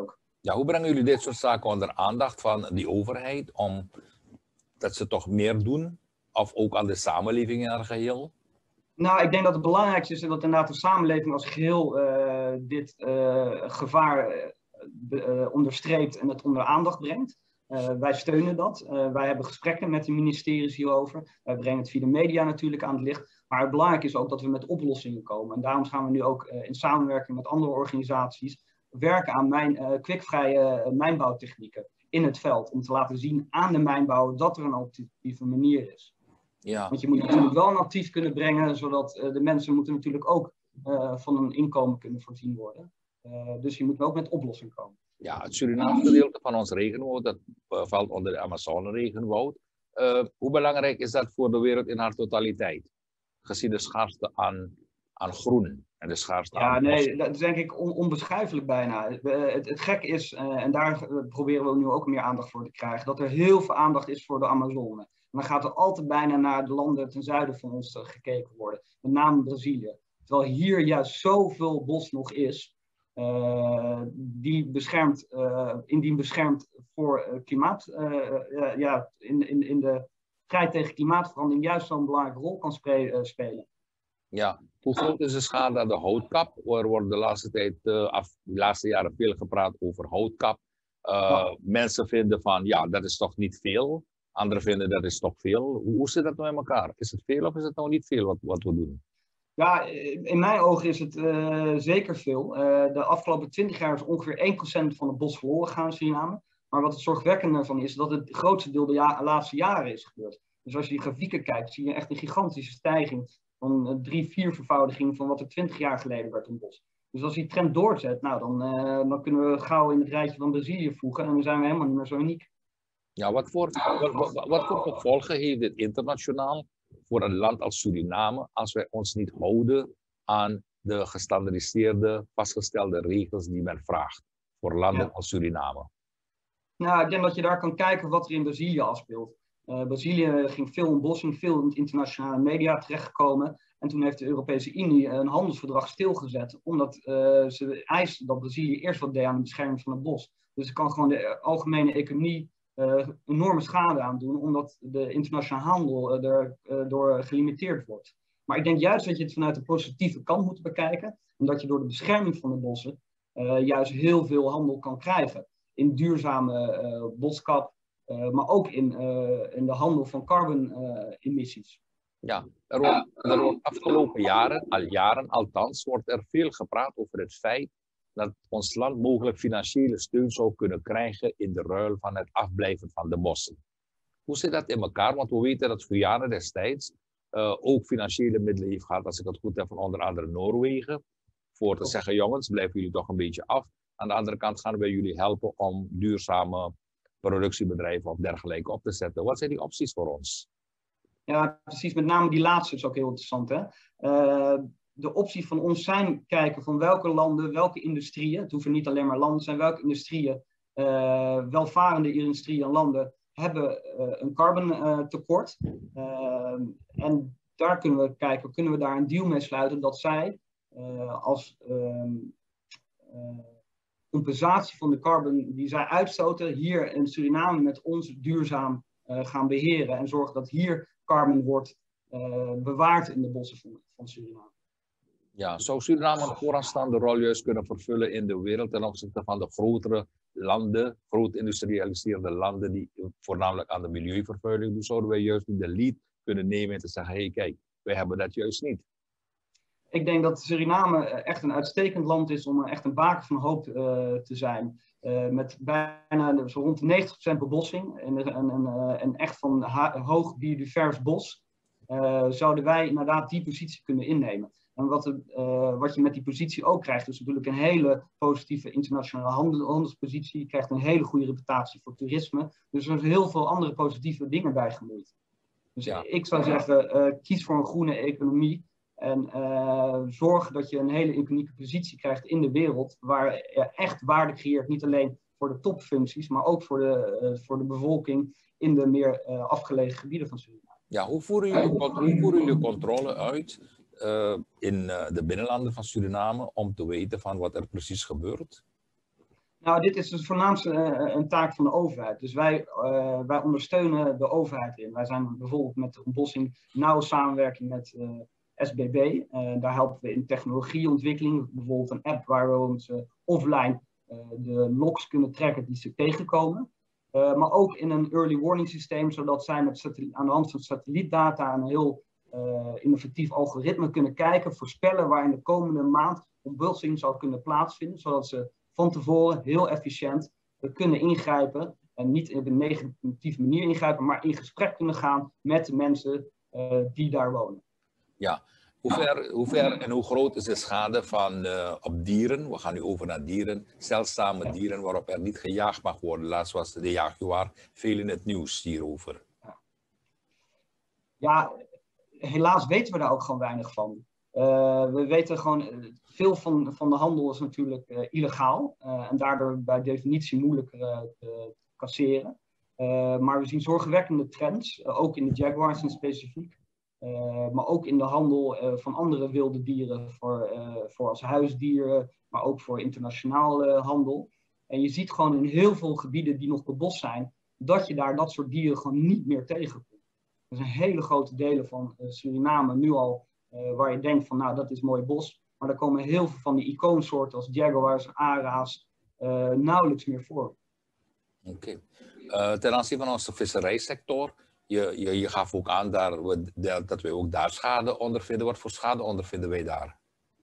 Ja, hoe brengen jullie dit soort zaken onder aandacht van die overheid, om dat ze toch meer doen? Of ook aan de samenleving in haar geheel? Nou, ik denk dat het belangrijkste is dat inderdaad de samenleving als geheel uh, dit uh, gevaar uh, onderstreept en het onder aandacht brengt. Uh, wij steunen dat. Uh, wij hebben gesprekken met de ministeries hierover. Wij brengen het via de media natuurlijk aan het licht. Maar het belangrijke is ook dat we met oplossingen komen. En daarom gaan we nu ook uh, in samenwerking met andere organisaties werken aan mijn, uh, kwikvrije uh, mijnbouwtechnieken in het veld. Om te laten zien aan de mijnbouwer dat er een alternatieve manier is. Ja. Want je moet natuurlijk wel een actief kunnen brengen, zodat uh, de mensen moeten natuurlijk ook uh, van een inkomen kunnen voorzien worden. Uh, dus je moet ook met oplossingen komen. Ja, het Surinaamse gedeelte van ons regenwoud, dat uh, valt onder de Amazone-regenwoud. Uh, hoe belangrijk is dat voor de wereld in haar totaliteit? Gezien de schaarste aan, aan groen en de schaarste ja, aan... Ja, nee, dat is denk ik on, onbeschrijfelijk bijna. Uh, het, het gek is, uh, en daar uh, proberen we nu ook meer aandacht voor te krijgen, dat er heel veel aandacht is voor de Amazone. En dan gaat er altijd bijna naar de landen ten zuiden van ons uh, gekeken worden. Met name Brazilië. Terwijl hier juist zoveel bos nog is. Uh, die beschermt, uh, indien beschermd voor uh, klimaat, uh, uh, ja, in, in, in de strijd tegen klimaatverandering juist zo'n belangrijke rol kan spe uh, spelen. Ja, hoe groot is de schade aan de houtkap? Er wordt de laatste tijd, uh, af, de laatste jaren veel gepraat over houtkap. Uh, ja. Mensen vinden van, ja, dat is toch niet veel. Anderen vinden dat is toch veel. Hoe, hoe zit dat nou in elkaar? Is het veel of is het nou niet veel wat, wat we doen? Ja, in mijn ogen is het uh, zeker veel. Uh, de afgelopen twintig jaar is ongeveer één procent van het bos verloren gegaan in Suriname. Maar wat het zorgwekkende van is, dat het grootste deel de ja laatste jaren is gebeurd. Dus als je die grafieken kijkt, zie je echt een gigantische stijging van uh, drie, vier vervoudiging van wat er twintig jaar geleden werd in bos. Dus als die trend doorzet, nou, dan, uh, dan kunnen we gauw in het rijtje van Brazilië voegen en dan zijn we helemaal niet meer zo uniek. Ja, wat voor, wat, wat, wat voor gevolgen heeft dit internationaal voor een land als Suriname, als wij ons niet houden aan de gestandardiseerde, vastgestelde regels die men vraagt voor landen ja. als Suriname? Nou, ik denk dat je daar kan kijken wat er in Brazilië afspeelt. Uh, Brazilië ging veel in bossing, veel in het internationale media terechtgekomen. En toen heeft de Europese Unie een handelsverdrag stilgezet, omdat uh, ze eisten dat Brazilië eerst wat deed aan de bescherming van het bos. Dus het kan gewoon de algemene economie Uh, enorme schade aan doen, omdat de internationale handel uh, er uh, door gelimiteerd wordt. Maar ik denk juist dat je het vanuit de positieve kant moet bekijken, en dat je door de bescherming van de bossen uh, juist heel veel handel kan krijgen. In duurzame uh, boskap, uh, maar ook in, uh, in de handel van carbon-emissies. Uh, ja, er wordt, er wordt afgelopen jaren, al jaren althans, wordt er veel gepraat over het feit dat ons land mogelijk financiële steun zou kunnen krijgen in de ruil van het afblijven van de bossen. Hoe zit dat in elkaar? Want we weten dat Guyana destijds uh, ook financiële middelen heeft gehad, als ik het goed heb, van onder andere Noorwegen, voor te zeggen, jongens, blijven jullie toch een beetje af. Aan de andere kant gaan wij jullie helpen om duurzame productiebedrijven of dergelijke op te zetten. Wat zijn die opties voor ons? Ja, precies. Met name die laatste is ook heel interessant, hè? Uh... De optie van ons zijn kijken van welke landen, welke industrieën, het hoeven niet alleen maar landen te zijn, welke industrieën, uh, welvarende industrieën en landen hebben uh, een carbon uh, tekort. Uh, en daar kunnen we kijken, kunnen we daar een deal mee sluiten dat zij uh, als uh, uh, compensatie van de carbon die zij uitstoten hier in Suriname met ons duurzaam uh, gaan beheren en zorgen dat hier carbon wordt uh, bewaard in de bossen van, van Suriname. Ja, zou Suriname een vooraanstaande rol juist kunnen vervullen in de wereld ten opzichte van de grotere landen, groot industrialiseerde landen die voornamelijk aan de milieuvervuiling doen? Zouden wij juist de lead kunnen nemen en te zeggen, hé hey, kijk, wij hebben dat juist niet? Ik denk dat Suriname echt een uitstekend land is om echt een baken van hoop uh, te zijn. Uh, met bijna zo rond negentig procent bebossing en, en, en, uh, en echt van hoog biodivers bos, uh, zouden wij inderdaad die positie kunnen innemen. En wat, de, uh, wat je met die positie ook krijgt, is natuurlijk een hele positieve internationale handel, handelspositie. Je krijgt een hele goede reputatie voor toerisme. Dus er zijn heel veel andere positieve dingen bij gemoeid. Dus ja. ik zou zeggen, uh, kies voor een groene economie. En uh, zorg dat je een hele unieke positie krijgt in de wereld, waar je echt waarde creëert. Niet alleen voor de topfuncties, maar ook voor de, uh, voor de bevolking in de meer uh, afgelegen gebieden van Suriname. Ja, hoe voeren jullie, hoe voeren jullie controle uit Uh, in uh, de binnenlanden van Suriname om te weten van wat er precies gebeurt? Nou, dit is dus voornaamste uh, een taak van de overheid. Dus wij, uh, wij ondersteunen de overheid in. Wij zijn bijvoorbeeld met de ontbossing nauwe samenwerking met uh, S B B. Uh, daar helpen we in technologieontwikkeling. Bijvoorbeeld een app waar we ons uh, offline uh, de logs kunnen trekken die ze tegenkomen. Uh, maar ook in een early warning systeem, zodat zij met aan de hand van satellietdata een heel uh, innovatief algoritme kunnen kijken, voorspellen waar in de komende maand ontbossing zal kunnen plaatsvinden, zodat ze van tevoren heel efficiënt uh, kunnen ingrijpen en niet op een negatieve manier ingrijpen, maar in gesprek kunnen gaan met de mensen uh, die daar wonen. Ja, hoe ver, hoe ver en hoe groot is de schade van, uh, op dieren? We gaan nu over naar dieren, zeldzame dieren waarop er niet gejaagd mag worden. Laatst was de jaguar, veel in het nieuws hierover. Ja, helaas weten we daar ook gewoon weinig van. Uh, we weten gewoon, veel van, van de handel is natuurlijk uh, illegaal uh, en daardoor bij definitie moeilijker uh, te casseren. Uh, maar we zien zorgwekkende trends, uh, ook in de jaguars in specifiek. Uh, maar ook in de handel uh, van andere wilde dieren voor, uh, voor als huisdieren, maar ook voor internationale uh, handel. En je ziet gewoon in heel veel gebieden die nog bebost zijn, dat je daar dat soort dieren gewoon niet meer tegenkomt. Er zijn hele grote delen van uh, Suriname nu al uh, waar je denkt van nou dat is mooi bos. Maar er komen heel veel van die icoonsoorten als jaguars, ara's uh, nauwelijks meer voor. Oké. Okay. Uh, ten aanzien van onze visserijsector, je, je, je gaf ook aan daar, dat we ook daar schade ondervinden. Wat voor schade ondervinden wij daar?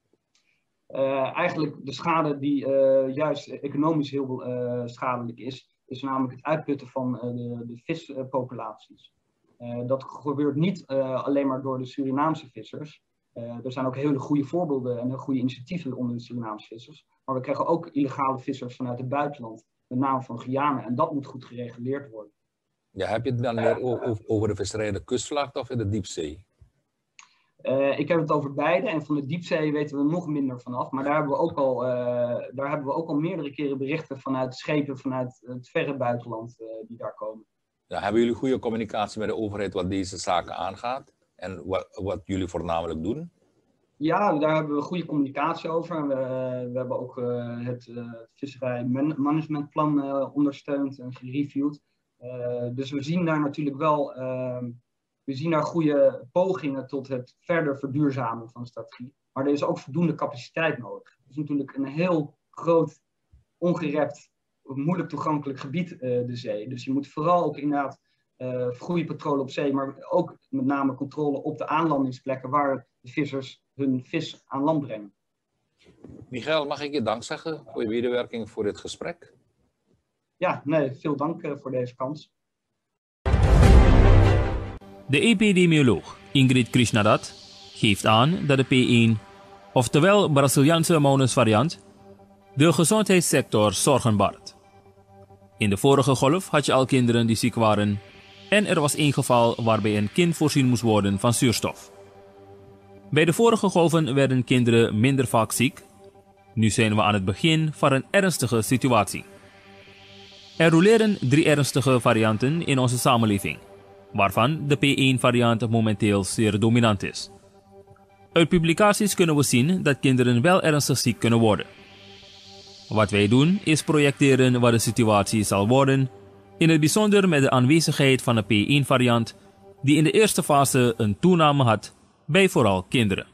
Uh, eigenlijk de schade die uh, juist economisch heel uh, schadelijk is, is namelijk het uitputten van uh, de, de vispopulaties. Uh, dat gebeurt niet uh, alleen maar door de Surinaamse vissers. Uh, er zijn ook hele goede voorbeelden en goede initiatieven onder de Surinaamse vissers. Maar we krijgen ook illegale vissers vanuit het buitenland, met name van Guyana. En dat moet goed gereguleerd worden. Ja, heb je het dan meer over, over de visserij in de kustvlakte of in de diepzee? Uh, ik heb het over beide en van de diepzee weten we nog minder vanaf. Maar daar hebben we ook al, uh, daar hebben we ook al meerdere keren berichten vanuit schepen vanuit het verre buitenland uh, die daar komen. Ja, hebben jullie goede communicatie met de overheid wat deze zaken aangaat? En wat, wat jullie voornamelijk doen? Ja, daar hebben we goede communicatie over. We, we hebben ook uh, het uh, visserijmanagementplan uh, ondersteund en gereviewd. Uh, dus we zien daar natuurlijk wel uh, we zien daar goede pogingen tot het verder verduurzamen van de strategie. Maar er is ook voldoende capaciteit nodig. Het is natuurlijk een heel groot, ongerept, moeilijk toegankelijk gebied, uh, de zee. Dus je moet vooral ook inderdaad uh, goede controle op zee, maar ook met name controle op de aanlandingsplekken waar de vissers hun vis aan land brengen. Michael, mag ik je dank zeggen voor je medewerking voor dit gesprek? Ja, nee, veel dank uh, voor deze kans. De epidemioloog Ingrid Krishnadat geeft aan dat de P één, oftewel Braziliaanse Maunus variant, de gezondheidssector zorgen baart. In de vorige golf had je al kinderen die ziek waren en er was één geval waarbij een kind voorzien moest worden van zuurstof. Bij de vorige golven werden kinderen minder vaak ziek. Nu zijn we aan het begin van een ernstige situatie. Er roleren drie ernstige varianten in onze samenleving, waarvan de P één variant momenteel zeer dominant is. Uit publicaties kunnen we zien dat kinderen wel ernstig ziek kunnen worden. Wat wij doen is projecteren wat de situatie zal worden, in het bijzonder met de aanwezigheid van de P één variant, die in de eerste fase een toename had bij vooral kinderen.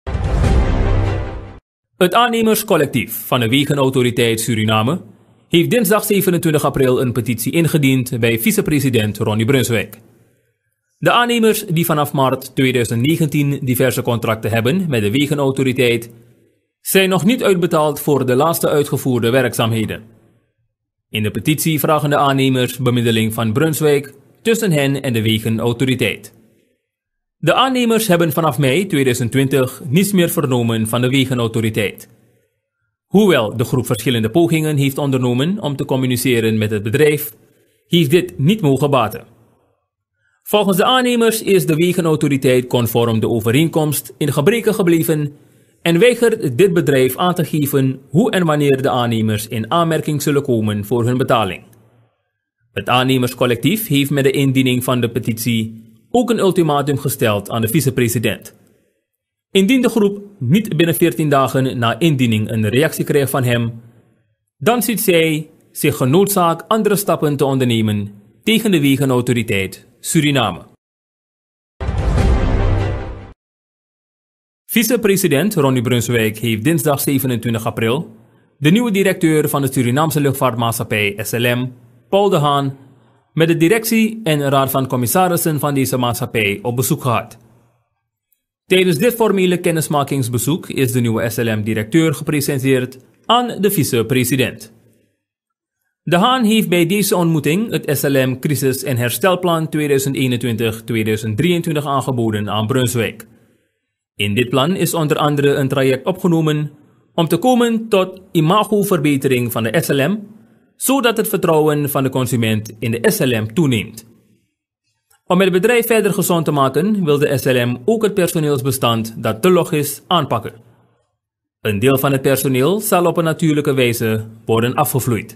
Het aannemerscollectief van de Wegenautoriteit Suriname heeft dinsdag zevenentwintig april een petitie ingediend bij vicepresident Ronnie Brunswijk. De aannemers die vanaf maart tweeduizend negentien diverse contracten hebben met de Wegenautoriteit zijn nog niet uitbetaald voor de laatste uitgevoerde werkzaamheden. In de petitie vragen de aannemers bemiddeling van Brunswijk tussen hen en de Wegenautoriteit. De aannemers hebben vanaf mei tweeduizend twintig niets meer vernomen van de Wegenautoriteit. Hoewel de groep verschillende pogingen heeft ondernomen om te communiceren met het bedrijf, heeft dit niet mogen baten. Volgens de aannemers is de Wegenautoriteit conform de overeenkomst in gebreke gebleven en weigert dit bedrijf aan te geven hoe en wanneer de aannemers in aanmerking zullen komen voor hun betaling. Het aannemerscollectief heeft met de indiening van de petitie ook een ultimatum gesteld aan de vicepresident. Indien de groep niet binnen veertien dagen na indiening een reactie krijgt van hem, dan ziet zij zich genoodzaakt andere stappen te ondernemen tegen de wegenautoriteit Suriname. Vice-president Ronnie Brunswijk heeft dinsdag zevenentwintig april de nieuwe directeur van de Surinaamse luchtvaartmaatschappij S L M, Paul de Haan, met de directie en raad van commissarissen van deze maatschappij op bezoek gehad. Tijdens dit formele kennismakingsbezoek is de nieuwe S L M-directeur gepresenteerd aan de vice-president. De Haan heeft bij deze ontmoeting het S L M Crisis- en Herstelplan tweeduizend eenentwintig tot tweeduizend drieëntwintig aangeboden aan Brunswijk. In dit plan is onder andere een traject opgenomen om te komen tot imagoverbetering van de S L M, zodat het vertrouwen van de consument in de S L M toeneemt. Om het bedrijf verder gezond te maken, wil de S L M ook het personeelsbestand dat te log is aanpakken. Een deel van het personeel zal op een natuurlijke wijze worden afgevloeid.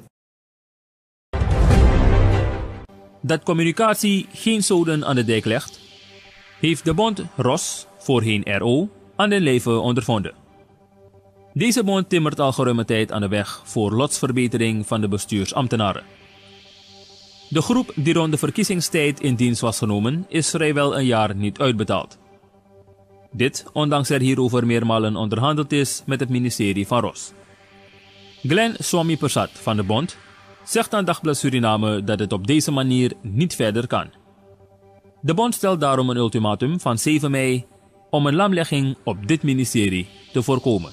Dat communicatie geen zoden aan de dijk legt, heeft de bond R O S, voorheen R O, aan den lijve ondervonden. Deze bond timmert al geruime tijd aan de weg voor lotsverbetering van de bestuursambtenaren. De groep die rond de verkiezingstijd in dienst was genomen, is vrijwel een jaar niet uitbetaald. Dit ondanks er hierover meermalen onderhandeld is met het ministerie van R O S. Glenn Swami Persat van de bond zegt aan Dagblad Suriname dat het op deze manier niet verder kan. De bond stelt daarom een ultimatum van zeven mei om een lamlegging op dit ministerie te voorkomen.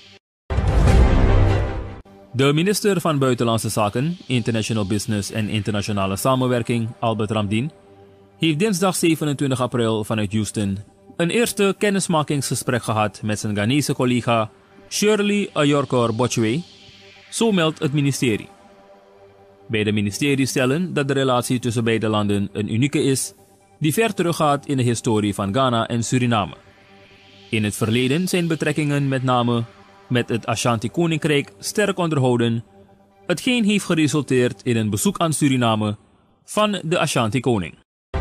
De minister van Buitenlandse Zaken, International Business en Internationale Samenwerking, Albert Ramdien, heeft dinsdag zevenentwintig april vanuit Houston een eerste kennismakingsgesprek gehad met zijn Ghanese collega Shirley Ayorkor Botchwey, zo meldt het ministerie. Beide ministeries stellen dat de relatie tussen beide landen een unieke is die ver teruggaat in de historie van Ghana en Suriname. In het verleden zijn betrekkingen met name met het Ashanti-koninkrijk sterk onderhouden, hetgeen heeft geresulteerd in een bezoek aan Suriname van de Ashanti-koning.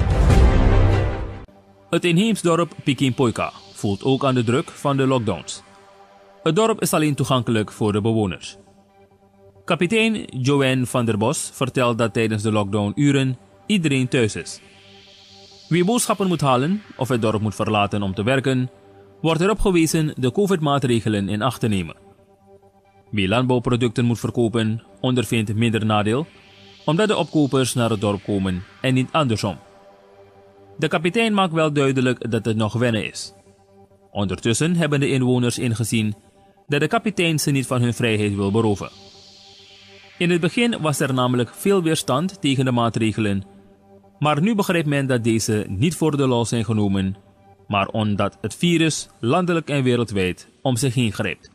Het inheems dorp Pikinpoika voelt ook aan de druk van de lockdowns. Het dorp is alleen toegankelijk voor de bewoners. Kapitein Joanne van der Bos vertelt dat tijdens de lockdownuren iedereen thuis is. Wie boodschappen moet halen of het dorp moet verlaten om te werken, wordt erop gewezen de COVID-maatregelen in acht te nemen. Wie landbouwproducten moet verkopen, ondervindt minder nadeel, omdat de opkopers naar het dorp komen en niet andersom. De kapitein maakt wel duidelijk dat het nog wennen is. Ondertussen hebben de inwoners ingezien dat de kapitein ze niet van hun vrijheid wil beroven. In het begin was er namelijk veel weerstand tegen de maatregelen, maar nu begrijpt men dat deze niet voor de lol zijn genomen, maar omdat het virus landelijk en wereldwijd om zich heen grijpt.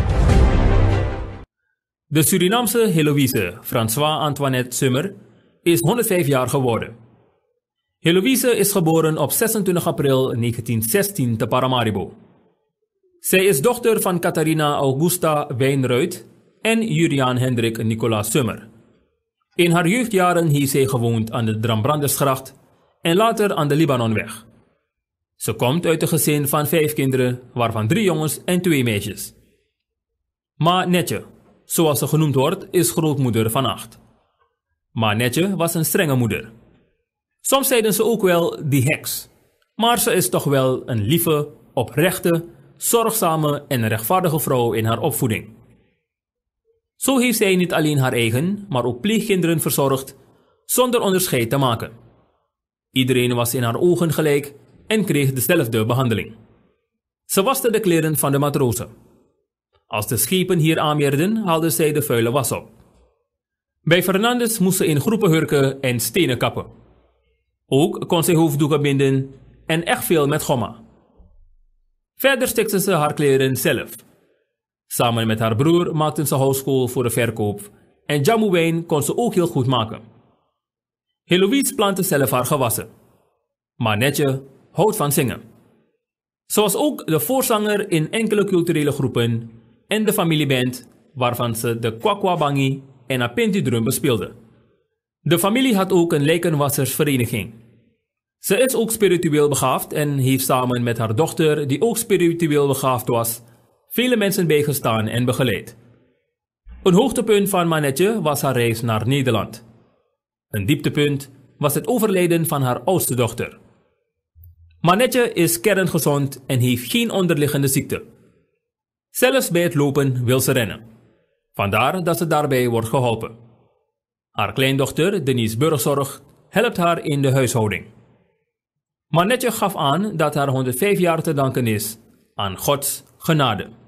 De Surinaamse Heloïse François Antoinette Summer is honderdvijf jaar geworden. Heloïse is geboren op zesentwintig april negentienzestien te Paramaribo. Zij is dochter van Catharina Augusta Wijnruid en Juriaan Hendrik Nicolaas Summer. In haar jeugdjaren heeft zij gewoond aan de Drambrandersgracht en later aan de Libanonweg. Ze komt uit een gezin van vijf kinderen, waarvan drie jongens en twee meisjes. Ma Netje, zoals ze genoemd wordt, is grootmoeder van acht. Ma Netje was een strenge moeder. Soms zeiden ze ook wel die heks, maar ze is toch wel een lieve, oprechte, zorgzame en rechtvaardige vrouw in haar opvoeding. Zo heeft zij niet alleen haar eigen, maar ook pleegkinderen verzorgd, zonder onderscheid te maken. Iedereen was in haar ogen gelijk en kreeg dezelfde behandeling. Ze waste de kleren van de matrozen. Als de schepen hier aanmeerden, haalde zij de vuile was op. Bij Fernandes moest ze in groepen hurken en stenen kappen. Ook kon zij hoofddoeken binden en echt veel met gomma. Verder stikte ze haar kleren zelf. Samen met haar broer maakten ze houskool voor de verkoop en jamuwijn kon ze ook heel goed maken. Heloïse plantte zelf haar gewassen. Maar Netje houdt van zingen. Ze was ook de voorzanger in enkele culturele groepen en de familieband waarvan ze de kwakwabangi en een pintidrum bespeelde. De familie had ook een lijkenwassersvereniging. Ze is ook spiritueel begaafd en heeft samen met haar dochter, die ook spiritueel begaafd was, vele mensen bijgestaan en begeleid. Een hoogtepunt van Manetje was haar reis naar Nederland. Een dieptepunt was het overlijden van haar oudste dochter. Manetje is kerngezond en heeft geen onderliggende ziekte. Zelfs bij het lopen wil ze rennen. Vandaar dat ze daarbij wordt geholpen. Haar kleindochter, Denise Burgzorg, helpt haar in de huishouding. Manetje gaf aan dat haar honderdvijf jaar te danken is aan Gods genade.